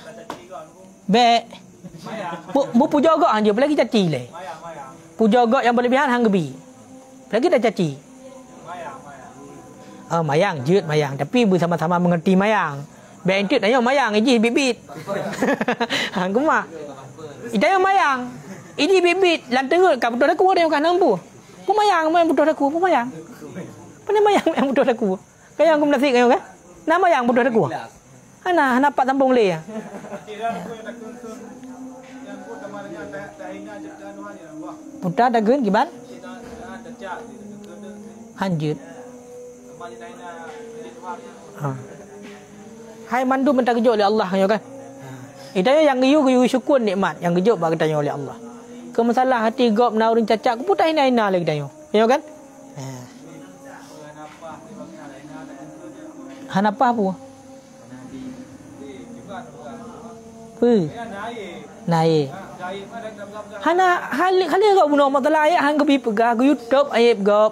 Be bu, bu puja gak hang je lagi caci le. Puja gak yang berlebihan hang gebi. Lagi dah caci. Oh, mayang, jut mayang. Tapi bersama-sama mengerti mayang. Bentuk tanya mayang, ini bibit. Hang kumah. Itanya mayang. Ini bibit. Lantengut ka betul aku ada yang kan nampu. Pu mayang, mayang betul aku, pu mayang. Mana mayang yang betul aku? Kaya aku menasik kayo kan? Na mayang betul aku. Ana nampak tambung le ya. Putra dagun gimana? Hanjut. Ha. Hai mandu minta kejut oleh Allah ya kan. Itanya yang giyu giyu syukur nikmat, yang kejut bak tanya oleh Allah. Ke masalah hati gop na urang cacat ku putai ina lagi tanya. Ya kan? Ha. Hanapa apa? Pu. Naik. Hana hal hal gop bunuh masalah ayat hang gebi pegah ku YouTube ayat gop.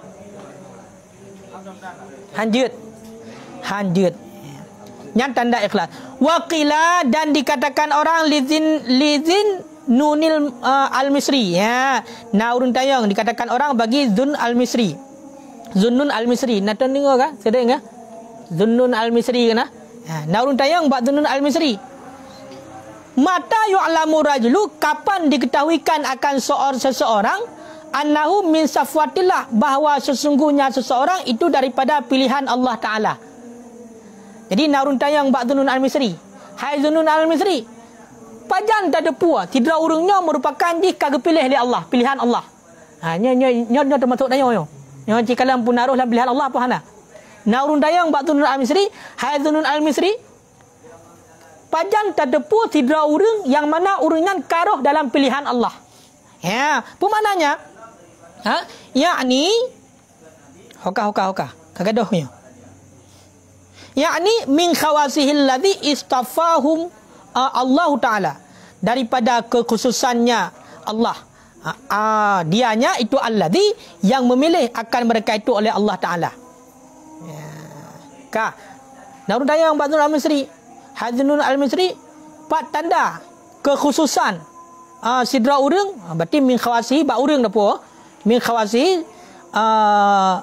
Hanjut. Hanjut. Yang tanda ikhlas. Waqila dan dikatakan orang lizin lizin nunil uh, al-misri. Ya. Nah urun tayang dikatakan orang bagi Zun al-misri. Zunnun al-misri. Nak dengar kan? Sedang kan? Zunnun al-misri kan? Ha. Nah urun tayang bak Zunnun al-misri. Mata yu'lamu rajulu, kapan diketahuikan akan seorang seseorang annahu min safwatillah, bahawa sesungguhnya seseorang itu daripada pilihan Allah Ta'ala. Jadi narun tayang bak Zunnun al-misri. Hai Zunnun al-misri, pajan tak ada puas tidra urungnya merupakan jika kepilih oleh Allah, pilihan Allah. Ha nya nya nya termasuk tayang yo. Nya jika lam punaruh dalam pilihan Allah apa hana. Narun tayang bak Zunnun al-misri, hai Zunnun al-misri, pajan tak ada puas tidra urung yang mana urungan karoh dalam pilihan Allah. Ya, apa maknanya? Ha? Yakni hoka hoka hoka. Kagadohnya. Yakni min khawasihil ladzi istafahum uh, Allah Taala, daripada kekhususannya Allah. Uh, uh, dianya itu alladzi yang memilih akan mereka itu oleh Allah Taala. Ya. Ka. Narun dayang Ba'dul al-Misri, Hazinun al-Misri, empat tanda kekhususan uh, sidra urang, berarti min khawasihi ba urang dapo. Min khawasihi uh,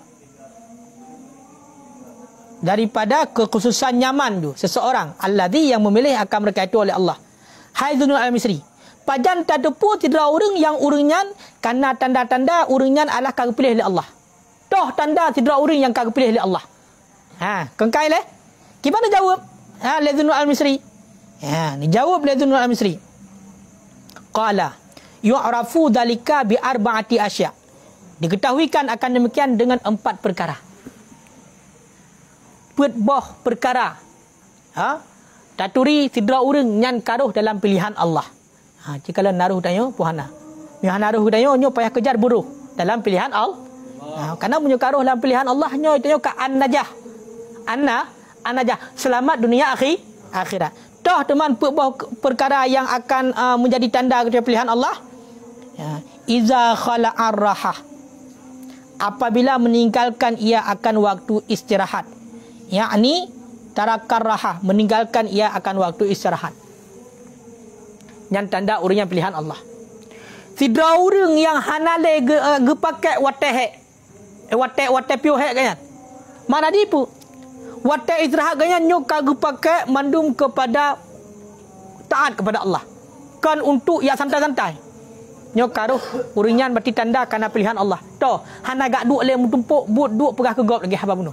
daripada kekhususan nyaman tu seseorang alladzi yang memilih akan mereka itu oleh Allah. Hai Zunnun al-Misri, pajan tadepu tidra urang yang urangnya karena tanda-tanda urangnya adalah kagak pilih oleh Allah. Toh tanda tidra urang yang kagak pilih oleh Allah. Ha, kengkai leh. Gimana jawab? Ha, le Zunnun al-Misri. Ha, ni jawab le Zunnun al-Misri. Qala yu'rafu dzalika bi arba'ati asya. Diketahuikan akan demikian dengan empat perkara. Put boh perkara. Ha? Taturi sidra urang nyan karuh dalam pilihan Allah. Ha, jika la naruh tanya puhana. Nyo naruh tanya nyo payah kejar buruh dalam pilihan Allah. Ha, karena munyo karuh dalam pilihan Allah nyo tanya ka an-najah. Anna an-najah, selamat dunia akhir akhirat. Toh teman put boh perkara yang akan uh, menjadi tanda kepada pilihan Allah. Ya, iza khala'ar rahah, apabila meninggalkan ia akan waktu istirahat. Yakni tarakar rahah, meninggalkan ia akan waktu istirahat. Yang tanda urang pilihan Allah. Sidra urang yang hanale ge, uh, ge pakai wateh. Eh wateh wateh piu hek kan. Mana dipu? Wateh istirahat kan nyo kagak pakai mandum kepada taat kepada Allah. Kan untuk ya santai-santai. Nyo karuh uringan berarti tanda karena pilihan Allah. Toh hana gak duk le mutumpuk but duk pegah ke gop lagi haba bunuh.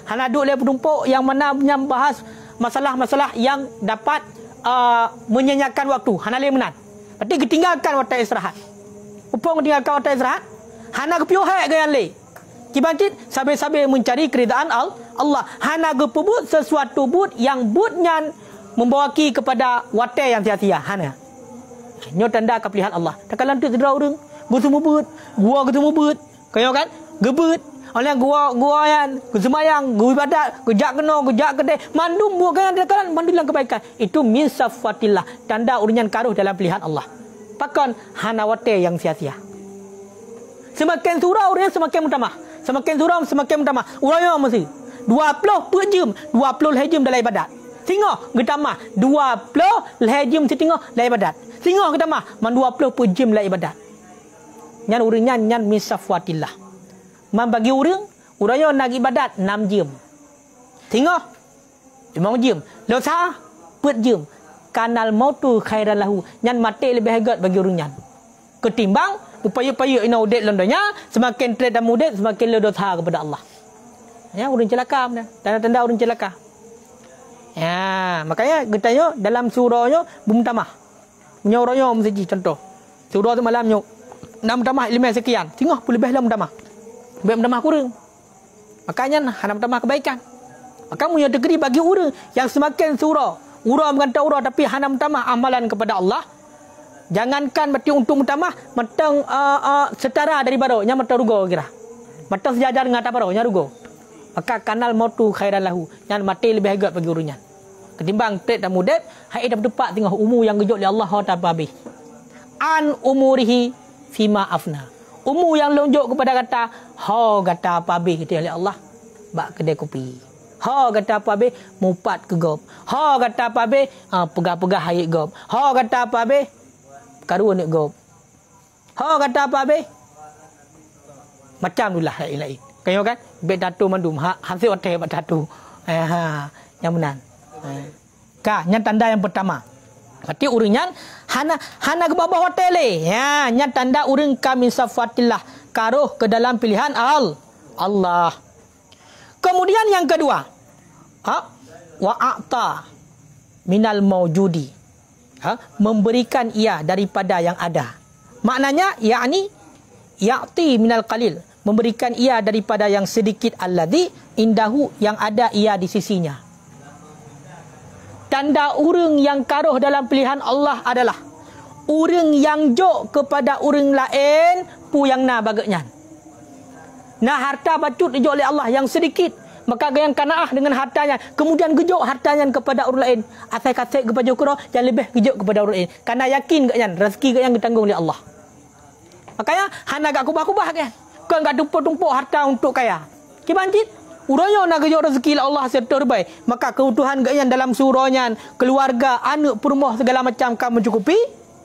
Hana duduk le bertumpuk yang mana yang bahas masalah-masalah yang dapat uh, menyanyikan waktu. Hana le menat. Berarti ketinggalkan waktu istirahat. Upang tinggalkan waktu istirahat. Hana kepiuh hai ke yang le. Kibancit sabe-sabe mencari keridaan Allah. Hana gepebut sesuatu but yang butnya membawaki kepada waktu yang sia-sia. Hana. Nyo tanda kepilihan Allah. Tak lantuk sedera orang bertemu but, gua ketemu but. Kau kan? Gebut. Oleh gua gua yang semayang, gua ibadat, gejak kena, gejak kedai, mandum buat kan ada kan mandulang kebaikan. Itu min safatillah, tanda urinyan karuh dalam pilihan Allah. Pakon hanawate yang sia-sia. Semakin surau urinyan semakin mutamah. Semakin surau semakin mutamah. Uraya mesti dua puluh per jam, dua puluh lejam dalam ibadat. Tengok getamah dua puluh lejam setengah dalam ibadat. Tengok getamah man dua puluh per jam dalam ibadat. Nyan urinyan nyan min safatillah. Man bagi orang, orangnya nak ibadat enam jam. Tengok. lima jam. Dosa empat jam. Kanal mautu khairan lahu. Nyan mati lebih hebat bagi orang nyan. Ketimbang upaya-upaya ina udet londanya, semakin trade dan mudet, semakin le dosa kepada Allah. Ya, orang celaka benar. Tanda-tanda orang celaka. Ya, makanya getanya dalam surahnya bumtamah. Punya orangnya mesti contoh. Surah tu malamnya enam tamah lima sekian. Tengok pun lebih dalam tamah. Baik menambah kurang. Makanya hana menambah kebaikan. Maka punya degree bagi orang yang semakin surah. Urah mengata urah tapi hana menambah amalan kepada Allah. Jangankan berarti untuk menambah matang uh, uh, setara dari baru nya mata rugo kira. Mata sejajar dengan apa baru nya rugo. Maka kanal mautu khairan lahu. Yang mati lebih hebat bagi orangnya. Ketimbang tet dan mudet, hai dah berdepak tengah umur yang gejok oleh Allah ta habis. An umurihi fima afna. Umur yang lonjok kepada kata ha kata apa habis kita oleh Allah bak kedai kopi. Ha kata apa habis mupat ke gop. Ha kata apa habis ha, pegah-pegah air gop. Ha kata apa habis karu nak gop. Ha kata apa habis macam itulah lain-lain. Kayo kan bet tatu mandum ha hasil hotel bat tatu. Eh ha yang benar. Eh. Ka yang tanda yang pertama. Berarti uringnya hana hana ke bawah hotel le. Ya, nya tanda uring kami safatillah karuh ke dalam pilihan al Allah. Kemudian yang kedua, ha wa a'ta minal maujudi. Ha, memberikan ia daripada yang ada. Maknanya yakni ya'ti minal qalil, memberikan ia daripada yang sedikit alladhi indahu yang ada ia di sisinya. Tanda orang yang karuh dalam pilihan Allah adalah orang yang jok kepada orang lain pu yang na bagaknya. Nah harta bacut dijok oleh Allah yang sedikit, maka yang kanaah dengan hartanya, kemudian gejok hartanya kepada orang lain. Asal kasih kepada kura yang lebih gejok kepada orang lain. Karena yakin gaknya rezeki yang ditanggung oleh Allah. Makanya hana gak kubah-kubah kan. Kau gak tumpuk-tumpuk harta untuk kaya. Kibanjit. Urangnya nak gejok rezeki Allah serta terbaik. Maka keutuhan gaknya dalam surahnya, keluarga, anak, perumah segala macam kamu mencukupi.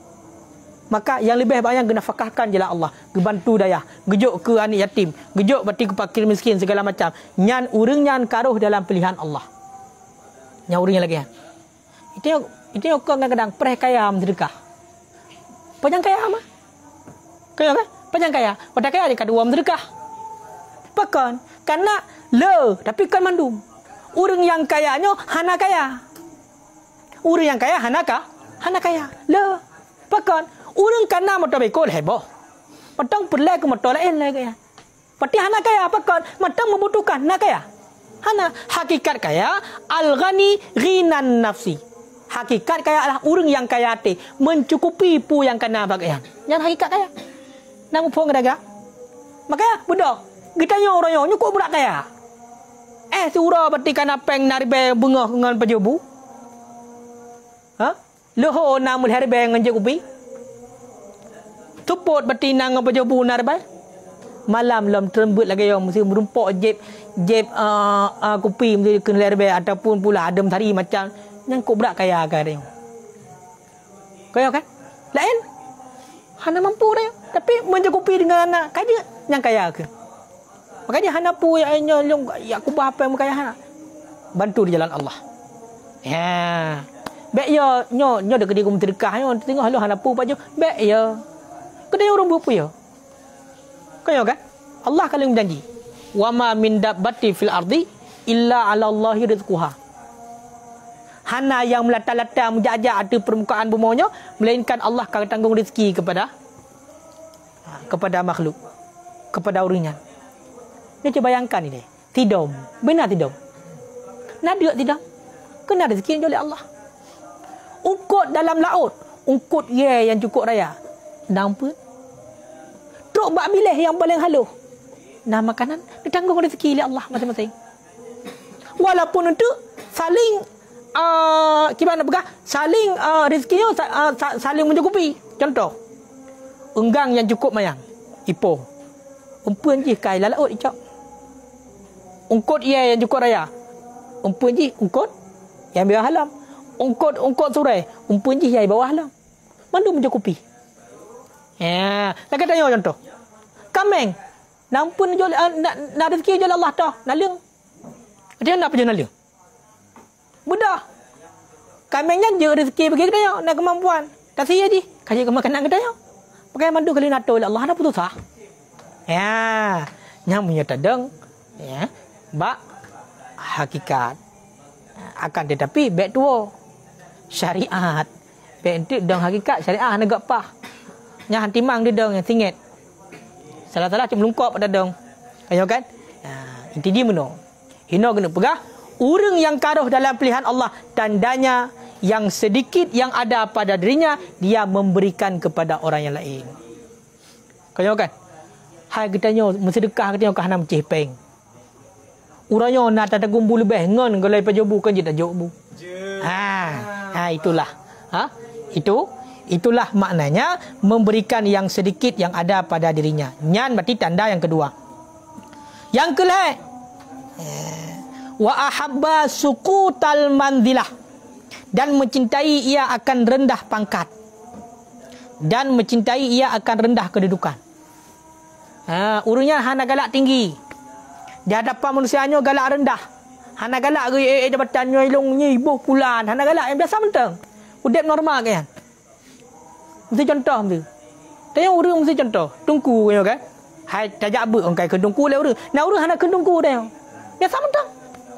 Maka yang lebih banyak kena fakahkan je lah Allah. Gebantu daya. Gejok ke anak yatim. Gejok berarti ke fakir miskin segala macam. Nyan urang nyan karuh dalam pilihan Allah. Nyan urangnya lagi. Itu itu yang kadang-kadang pereh kaya sedekah. Panjang kaya mah. Kaya kan? Panjang kaya. Pada kaya dia kata uang sedekah. Pakan. Karena le, tapi kan mandum. Orang yang kayanya hana kaya. Orang yang kaya hana ka? Hana kaya. Le. Pakan. Orang kana motor bekol heboh. Matang perlai ke motor lain lagi kaya. Pati hana kaya pakan. Matang membutuhkan hana kaya. Hana hakikat kaya al-ghani ghinan nafsi. Hakikat kaya adalah orang yang kaya te mencukupi pu yang kana bagian. Yang hakikat kaya. Namu pun gada. Makanya budak. Gitanya orangnya nyukup budak kaya. Eh surah berarti kana peng naribe bunga dengan pejubu. Ha? Loho namul herbe dengan jagupi. Tuput berarti nang pejubu naribe. Malam lam terembut lagi yang mesti merumpok jeb jeb uh, uh, kopi mesti kena herbe ataupun pula adem tari macam nyangkut budak kaya ke dia. Kaya kan? Lain. Hana mampu dia. Tapi mencukupi dengan anak kaya yang kaya ke. Makanya hana pu yang nyolong ya kubah apa yang kaya hana. Bantu di jalan Allah. Ya. Baik ya nyo nyo dak dia kum sedekah yo tengok halu hana pu baju. Baik ya. Kedai orang bupu ya. Kaya kan? Allah kalau janji. Wa ma min dabbati fil ardi illa 'ala Allahi rizquha. Hana yang melata-lata menjajah ada permukaan bumanya, melainkan Allah akan tanggung rezeki kepada kepada makhluk, kepada orangnya. Ni cuba bayangkan ini. Tidak. Benar tidak? Nada tidak? Kena rezeki oleh Allah. Ungkut dalam laut, ungkut ye yang cukup raya. Nampak? Truk bak bilih yang paling halus. Nah, makanan ditanggung rezeki oleh Allah masing-masing. Walaupun untuk saling uh, gimana begah? Saling uh, rezekinya uh, saling mencukupi. Contoh. Enggang yang cukup mayang. Ipoh. Umpun je kai laut icak. Ungkut ye yang cukup raya. Umpun je ungkut yang bawah halam. Ungkut ungkut surai. Umpun je yang bawah halam. Mana mencukupi? Ya, nak tanya contoh. Kameng nampun jual uh, nak nak rezeki jual Allah dah. Naliang. Dia nak apa je naliang? Mudah. Kamengnya je rezeki bagi kita nak kemampuan. Kasih aja. Kasih ke makanan kita ya. Pakai mandu kali nak tolak Allah nak putus ah. Ya, yang punya tadang ya, bak hakikat. Akan tetapi baik tua syariat. Baik itu dang hakikat syariat negak pah. Nya hantimang dia dong yang singit. Salah-salah cuma lungkap pada dong. Kayo kan? Ha, inti dia meno. Hina kena pegah orang yang karuh dalam pilihan Allah, tandanya yang sedikit yang ada pada dirinya dia memberikan kepada orang yang lain. Kayo kan? Hai kita nyo bersedekah kita nyo kah nak cehpeng. Urangnya nak tak kumpul lebih ngon kalau pajobu kan je tak jobu. Ha, ha itulah. Ha? Itu Itulah maknanya memberikan yang sedikit yang ada pada dirinya. Nyan berarti tanda yang kedua. Yang kelima, wa ahabba suqutal manzilah, dan mencintai ia akan rendah pangkat, dan mencintai ia akan rendah kedudukan. Ha, urunya hana galak tinggi. Di hadapan manusianya galak rendah. Hana galak ge eh jabatannya ilungnya ibu pulan. Hana galak yang biasa mentang. Udep normal kan. Mesti contoh tu. Tanya orang mesti contoh. Tungku kan. Hai tajak ber orang kai ke tungku le orang. Nah orang hana ke tungku dah. Biasa mentang.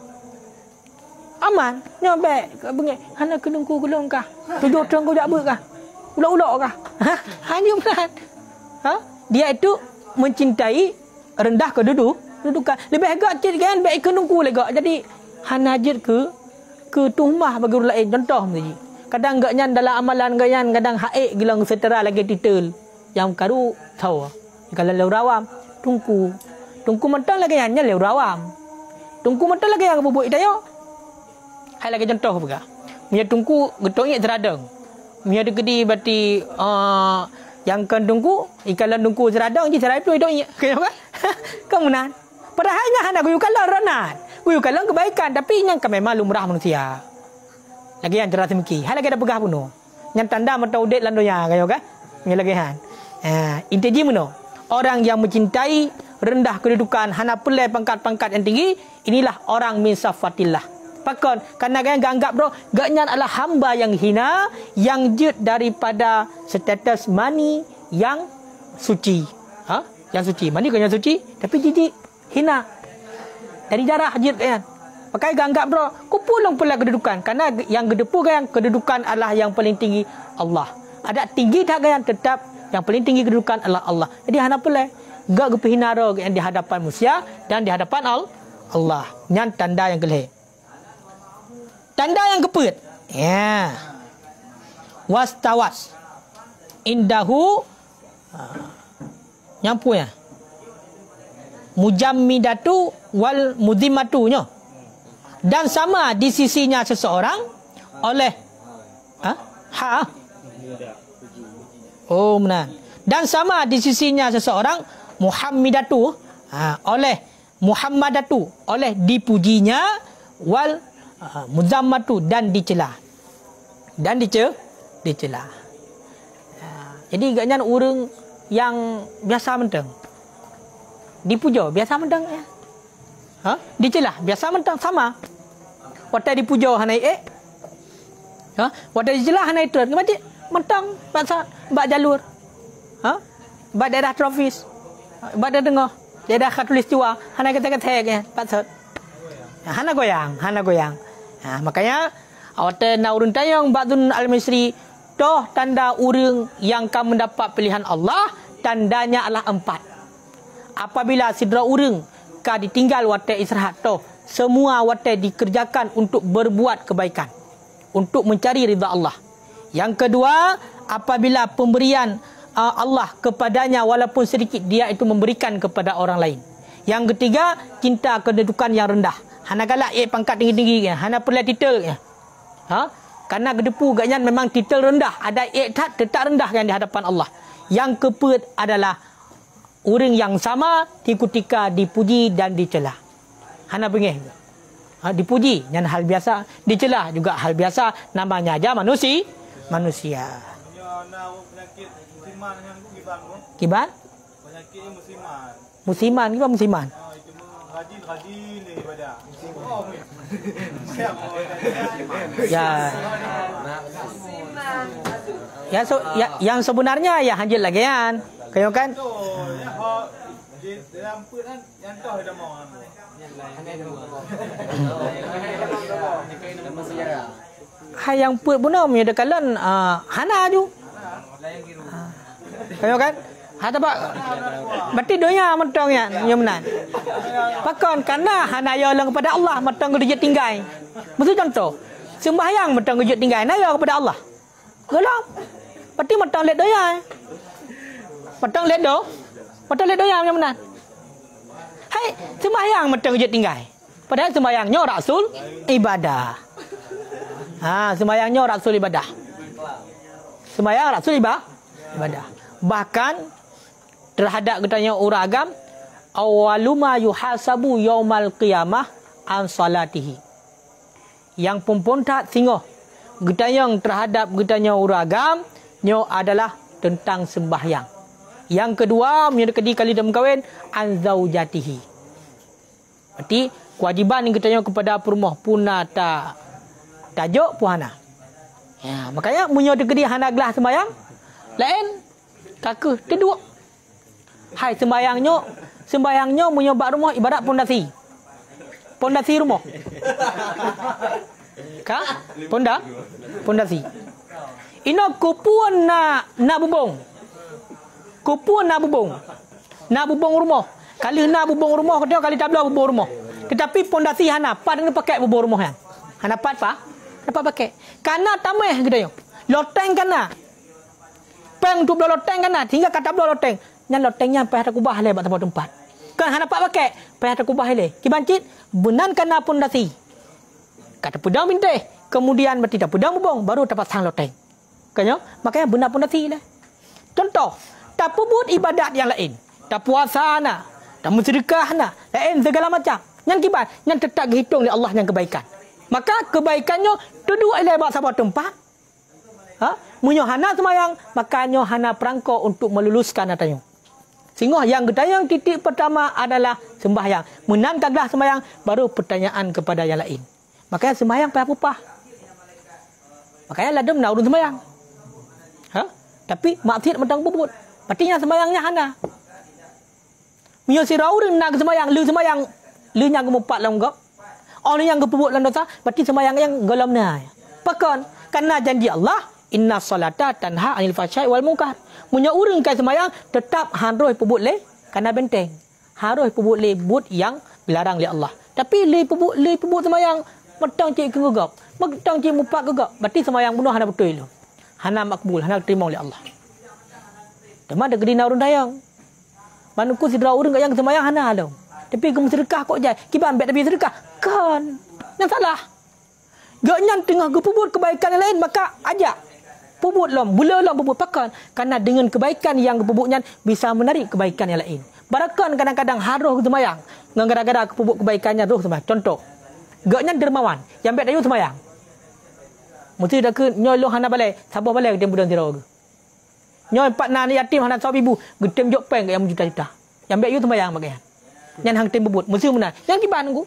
Aman. Nyobek ke bengai. Hana ke tungku gulung kah? Tujuh orang kau jak ber kah? Ulak-ulak kah? Ha? Hanya benar. Ha? Dia itu mencintai rendah keduduk, kedudukan. Lebih agak cik kan baik ke tungku lega. Jadi hana jid ke ke tuhmah bagi orang lain. Contoh mesti. Kadang gak nyan dalam amalan gak nyan kadang haik gelang setera lagi titel yang karu tahu kalau leu rawam tungku tungku mentang lagi nyan leu rawam tungku mentang lagi yang bubuk itayo hai lagi contoh juga punya tungku getongnya seradang punya degedi berarti uh, yang kan tungku ikalan tungku seradang je serai tu hidupnya kenapa kemunan padahalnya anak guyu kalau ronat guyu kalau kebaikan tapi yang kan memang lumrah manusia. Lagi yang jelas semiki. Hal lagi ada pegah pun. Yang tanda mata udet landonya kayo kan? Ni lagi han. Ha, inti meno. Orang yang mencintai rendah kedudukan, hana pelai pangkat-pangkat yang tinggi, inilah orang min safatillah. Pakon, karena kan ganggap bro, gaknya adalah hamba yang hina, yang jut daripada status mani yang suci. Ha? Yang suci. Mani kan yang suci, tapi jijik hina. Dari darah jut kan. Pakai ganggap bro, kupulung pula kedudukan. Karena yang gedepu kan kedudukan adalah yang paling tinggi Allah. Ada tinggi tak kan tetap yang paling tinggi kedudukan adalah Allah. Jadi hana pula gak kepihinara yang di hadapan manusia dan di hadapan Allah. Yang tanda yang kelih. Tanda yang keput. Ya. Wastawas. Indahu. Nyampu ya. Mujammidatu wal mudimatunya. Dan sama di sisinya seseorang oleh ha? Ha? Oh benar. Dan sama di sisinya seseorang Muhammadatu ha, oleh Muhammadatu oleh dipujinya wal uh, muzammatu dan dicela. Dan dice dicela. Ha, jadi agaknya orang yang biasa mentang. Dipuja biasa mentang ya. Ha? Dicela biasa mentang sama. Waktu dipuja hanai eh. Ha? Waktu dicela hanai turun. Macam mentang bahasa bak jalur. Ha? Bak daerah tropis. Bak daerah tengah. Daerah khatulistiwa hanai kata-kata kan pasal. Hana goyang, hana goyang. Ha, makanya awak na urang tayang ba'dun al-misri toh tanda urang yang akan mendapat pilihan Allah tandanya adalah empat. Apabila sidra urang ka ditinggal wate istirahat toh semua wate dikerjakan untuk berbuat kebaikan, untuk mencari ridha Allah. Yang kedua, apabila pemberian uh, Allah kepadanya walaupun sedikit, dia itu memberikan kepada orang lain. Yang ketiga, cinta kedudukan yang rendah. Hana galak eh pangkat tinggi-tinggi, hana perlu titel. Ha? Karena gedepu gaknya memang titel rendah, ada eh tak tetap rendah yang di hadapan Allah. Yang keempat adalah orang yang sama di ketika dipuji dan dicela. Hana bengih. Ha, dipuji dan hal biasa, dicela juga hal biasa, namanya aja manusia. Manusia. Penyakit musiman yang kiban tu. Kiban? Penyakit musiman. Musiman, kiban musiman. Oh, itu rajin-rajin daripada. Oh, siap. Ya. Ya, so, ya, yang sebenarnya ya hanjil lagi kan. Kayo kan? Dalam put kan yang tahu dah mau. Hai yang put pun punya dekalan uh, hana ju. Kayo kan? Hata pak. Berarti doanya mentongnya yang benar. Pakon karena hana yo lang kepada Allah mentong gejut tinggai. Mesti contoh. Sembahyang mentong gejut tinggai na yo kepada Allah. Gelap. Berarti mentong let doya. Mentong let do. Mentong let doya yang benar. Hai, sembahyang mentong gejut tinggai. Padahal sembahyangnya rasul ibadah. Ha, sembahyangnya rasul ibadah. Sembahyang rasul ibadah. Bahkan terhadap katanya orang agam, awaluma yuhasabu yaumal qiyamah an salatihi. Yang pumpun tak singoh getanyang terhadap getanya orang agam nyo adalah tentang sembahyang. Yang kedua menyedekati kali dalam kahwin an zaujatihi. Berarti kewajiban yang getanya kepada perumah punata tajuk puhana. Ya, makanya munyo degedi hana gelah sembayang lain kakeh kedua. Hai sembayangnya sembayangnya munyo bak rumah ibarat pondasi. Pondasi rumah. Ka? Ponda? Pondasi. Ino kupuan na na bubong. Kupuan na bubong. Na bubong rumah. Kali na bubong rumah kata kali tabla bubong rumah. Tetapi pondasi hana pat dengan pakai bubong rumah kan. Hana pat pa? Dapat pakai. Kana tameh gitu yo. Loteng kana. Peng tu belah loteng kana, hingga kata belah loteng. Nyan lotengnya payah tak ubah le tempat tempat. Kan hana pak pakai, payah tak ubah le. Kibancit benan kana pondasi. Kata pedang binteh, kemudian berarti dah pedang bubong baru dapat sang loteng. Kan yo? Makanya benar pondasi lah. Contoh, tak buat ibadat yang lain. Tak puasa na, tak bersedekah na, lain segala macam. Nyan kiban, nyan tetap dihitung oleh Allah yang kebaikan. Maka kebaikannya duduk ilai bak sabar tempat. Ha? Munyo hana semayang, makanya hana perangko untuk meluluskan atanyo. Sehingga yang gedayang titik pertama adalah sembahyang. Menangkaglah sembahyang, baru pertanyaan kepada yang lain. Makanya sembahyang payah pupah. Makanya ladem nak urun sembahyang. Ha? Tapi maksiat mentang bubut. Artinya sembahyangnya hana. Munyo sira urun nak sembahyang, lu sembahyang, lu nya gemupat lang gop. Orang yang kepubut dalam dosa, berarti sembahyang yang golom na. Pakon, karena janji Allah, inna salata tanha anil fahsya'i wal munkar. Munya urang kai sembahyang tetap harus pubut le karena benteng. Harus pubut le but yang dilarang oleh Allah. Tapi le pubut le pubut sembahyang metang cik gegap. Metang cik mupak gegap. Berarti sembahyang bunuh hana betul lu. Hana makbul, hana terima oleh Allah. Dema ada gedina urang dayang. Manuku sidra urang yang sembahyang hana lu. Tapi kamu sedekah kok jai. Kiban bet tapi sedekah. Kan. Yang salah. Gaknya tengah kepubut kebaikan yang lain maka ajak. Pubut lom, bula lom pubut pakan. Karena dengan kebaikan yang kepubutnya bisa menarik kebaikan yang lain. Barakan kadang-kadang haruh semayang. Gara-gara kepubut kebaikannya roh semayang. Contoh. Gaknya dermawan. Yang bet dayu semayang. Mesti dah ke nyolong hana balai. Sabah balai getem budang zirau ke. Nyol empat nani yatim hana sawab ibu. Getem jok peng yang juta-juta. Yang bet yu semayang bagian. Yang hang tem bubut. Mesti benar. Yang kiban ku.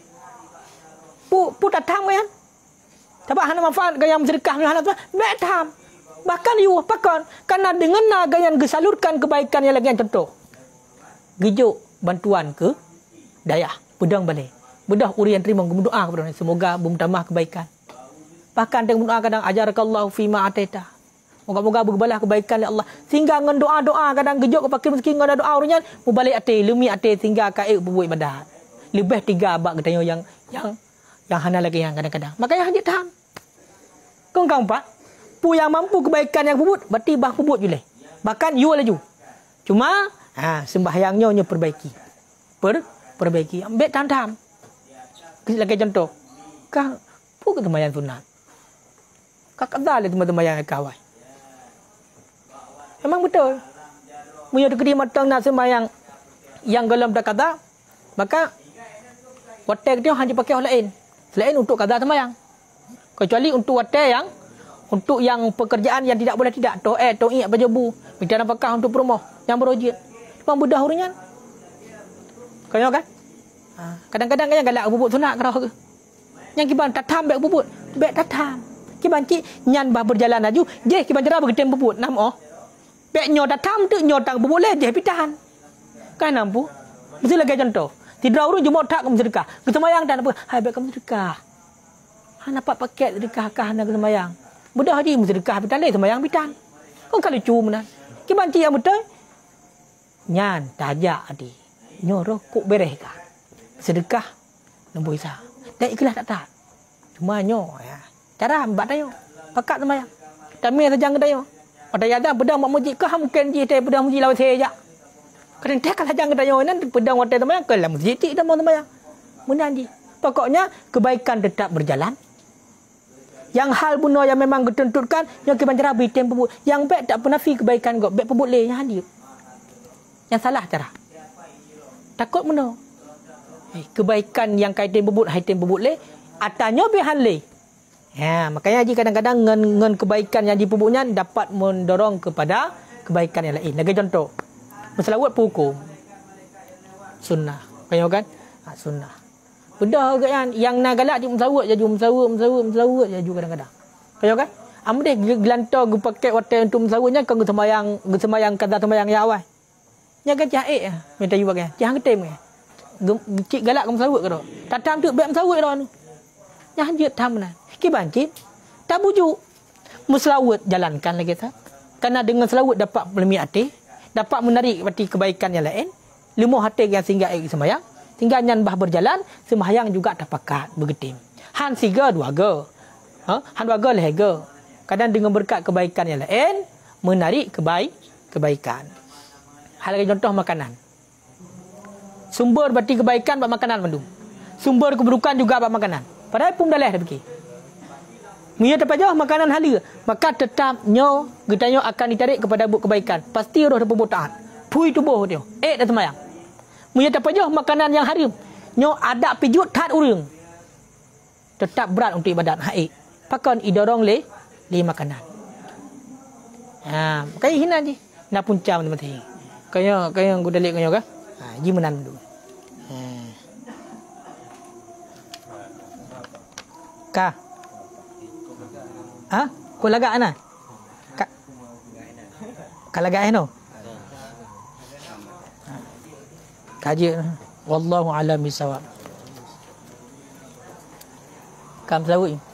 Pu pu datang kan. Tapi hana manfaat gaya sedekah hana tu. Bet tam. Bahkan you pakon karena dengan naga yang disalurkan kebaikan yang lagi yang contoh. Gijuk bantuan ke dayah pedang balai. Bedah uri yang terima berdoa kepada Allah. Semoga bertambah kebaikan. Bahkan dengan berdoa kadang ajarakallahu fima ataita. Moga-moga berbalah kebaikan oleh Allah. Sehingga dengan doa-doa kadang gejok ke fakir miskin dengan doa orinya mubalik ate lumi ate sehingga kaik berbuat ibadat. Lebih tiga abad katanya yang yang yang hana lagi yang kadang-kadang. Makanya hanya tahan. Kau kau empat. Pu yang mampu kebaikan yang bubut berarti bah bubut je leh. Bahkan you laju. Cuma ha sembahyangnya nya perbaiki. Per perbaiki. Ambil tahan-tahan. Lagi contoh. Kang pu ke sembahyang sunat. Kak ada le sembahyang kawai. Memang betul. Punya dekedi matang nak sembahyang yang dalam dah kata, maka watek dia hanya pakai orang lain. Selain untuk kata sembahyang. Kecuali untuk watek yang untuk yang pekerjaan yang tidak boleh tidak. Toh eh, toh i apa jebu. Minta napakah untuk promoh yang berojit. Memang mudah urunya. Kau kan? Kadang-kadang kan yang galak bubut sunat kerah ke. Yang kiban tatam bek bubut, bek tatam. Kiban cik nyan bah berjalan aju, je kiban jera bergetem bubut nam oh. Bek nyo tatam tu nyo tang bubut le je pitahan. Kan nampu? Mesti lagi contoh. Tidak urus jumpa tak kamu sedekah. Kesemayang dan apa? Hai bek kamu sedekah. Ha nampak paket sedekah kah nak kesemayang. Mudah haji mesti sedekah pitan le semayang pitan. Kau kalau cuma nan. Kiban cik yang betul. Nyan tajak adi. Nyoro kok bereh kah? Sedekah nombor isa. Dan ikhlas tak tak. Cuma nyo ya. Cara mbak tayo. Pakat semayang. Kami sejang tayo. Pada yada pedang mak mujik kah mungkin ji teh pedang mujik lawan saya jak. Kadang teh kalau jangan tayo nan pedang watai semayang ke dalam masjid ti dah mau semayang. Munan ji. Pokoknya kebaikan tetap berjalan. Yang hal buno yang memang ditentukan yang kiban cara bitem pebut. Yang baik tak pernah fi kebaikan gok. Baik pebut le yang hadir. Yang salah cara. Takut buno. Eh, kebaikan yang kaitan pebut haitem pebut le atanya behan le. Ya, makanya haji kadang-kadang ngen, ngen kebaikan yang dipubuknya dapat mendorong kepada kebaikan yang lain. Lagi contoh. Berselawat hukum. Sunnah. Kaya kan? Ha, sunnah. Benda kan yang nak galak je mensawat je mensawat mensawat mensawat je kadang-kadang. Kaya kan? Amdeh gelantar ge pakai hotel untuk mensawatnya kau sembahyang ge sembahyang kata sembahyang ya awal. Nya kan caik ah. Minta you pakai. Jangan ketem ke. Cik galak kau mensawat ke dah. Tatam tu baik mensawat dah tu. Yang je tam nah. Kibancit tak bujuk muslawat jalankan lagi tak karena dengan selawat dapat melemi hati dapat menarik hati kebaikan yang lain lima hati yang singgah air sembahyang tinggal nyan bah berjalan sembahyang juga terpakat bergetim han siga dua ga ha han dua ga leh ga kadang dengan berkat kebaikan yang lain menarik kebaik kebaikan hal lagi contoh makanan sumber berarti kebaikan bab makanan mandum sumber keburukan juga bab makanan padahal pun dah leh dah pergi. Mia dapat jauh makanan halal, maka tetapnya getanya akan ditarik kepada buk kebaikan. Pasti roh dapat taat. Pui tubuh dia. Eh dah semayang. Mia dapat jauh makanan yang haram. Nyo ada pijut taat urang. Tetap berat untuk ibadat haid. Pakan idorong le le makanan. Ha, kayak hina je. Na punca teman-teman. Kaya kaya gudalik kaya ka. Ha, ji menan dulu. Ha. Ka Ha? Kau lagak ana? Ka Ka lagak ano? Kaji wallahu alam bisawab. Kam sawi.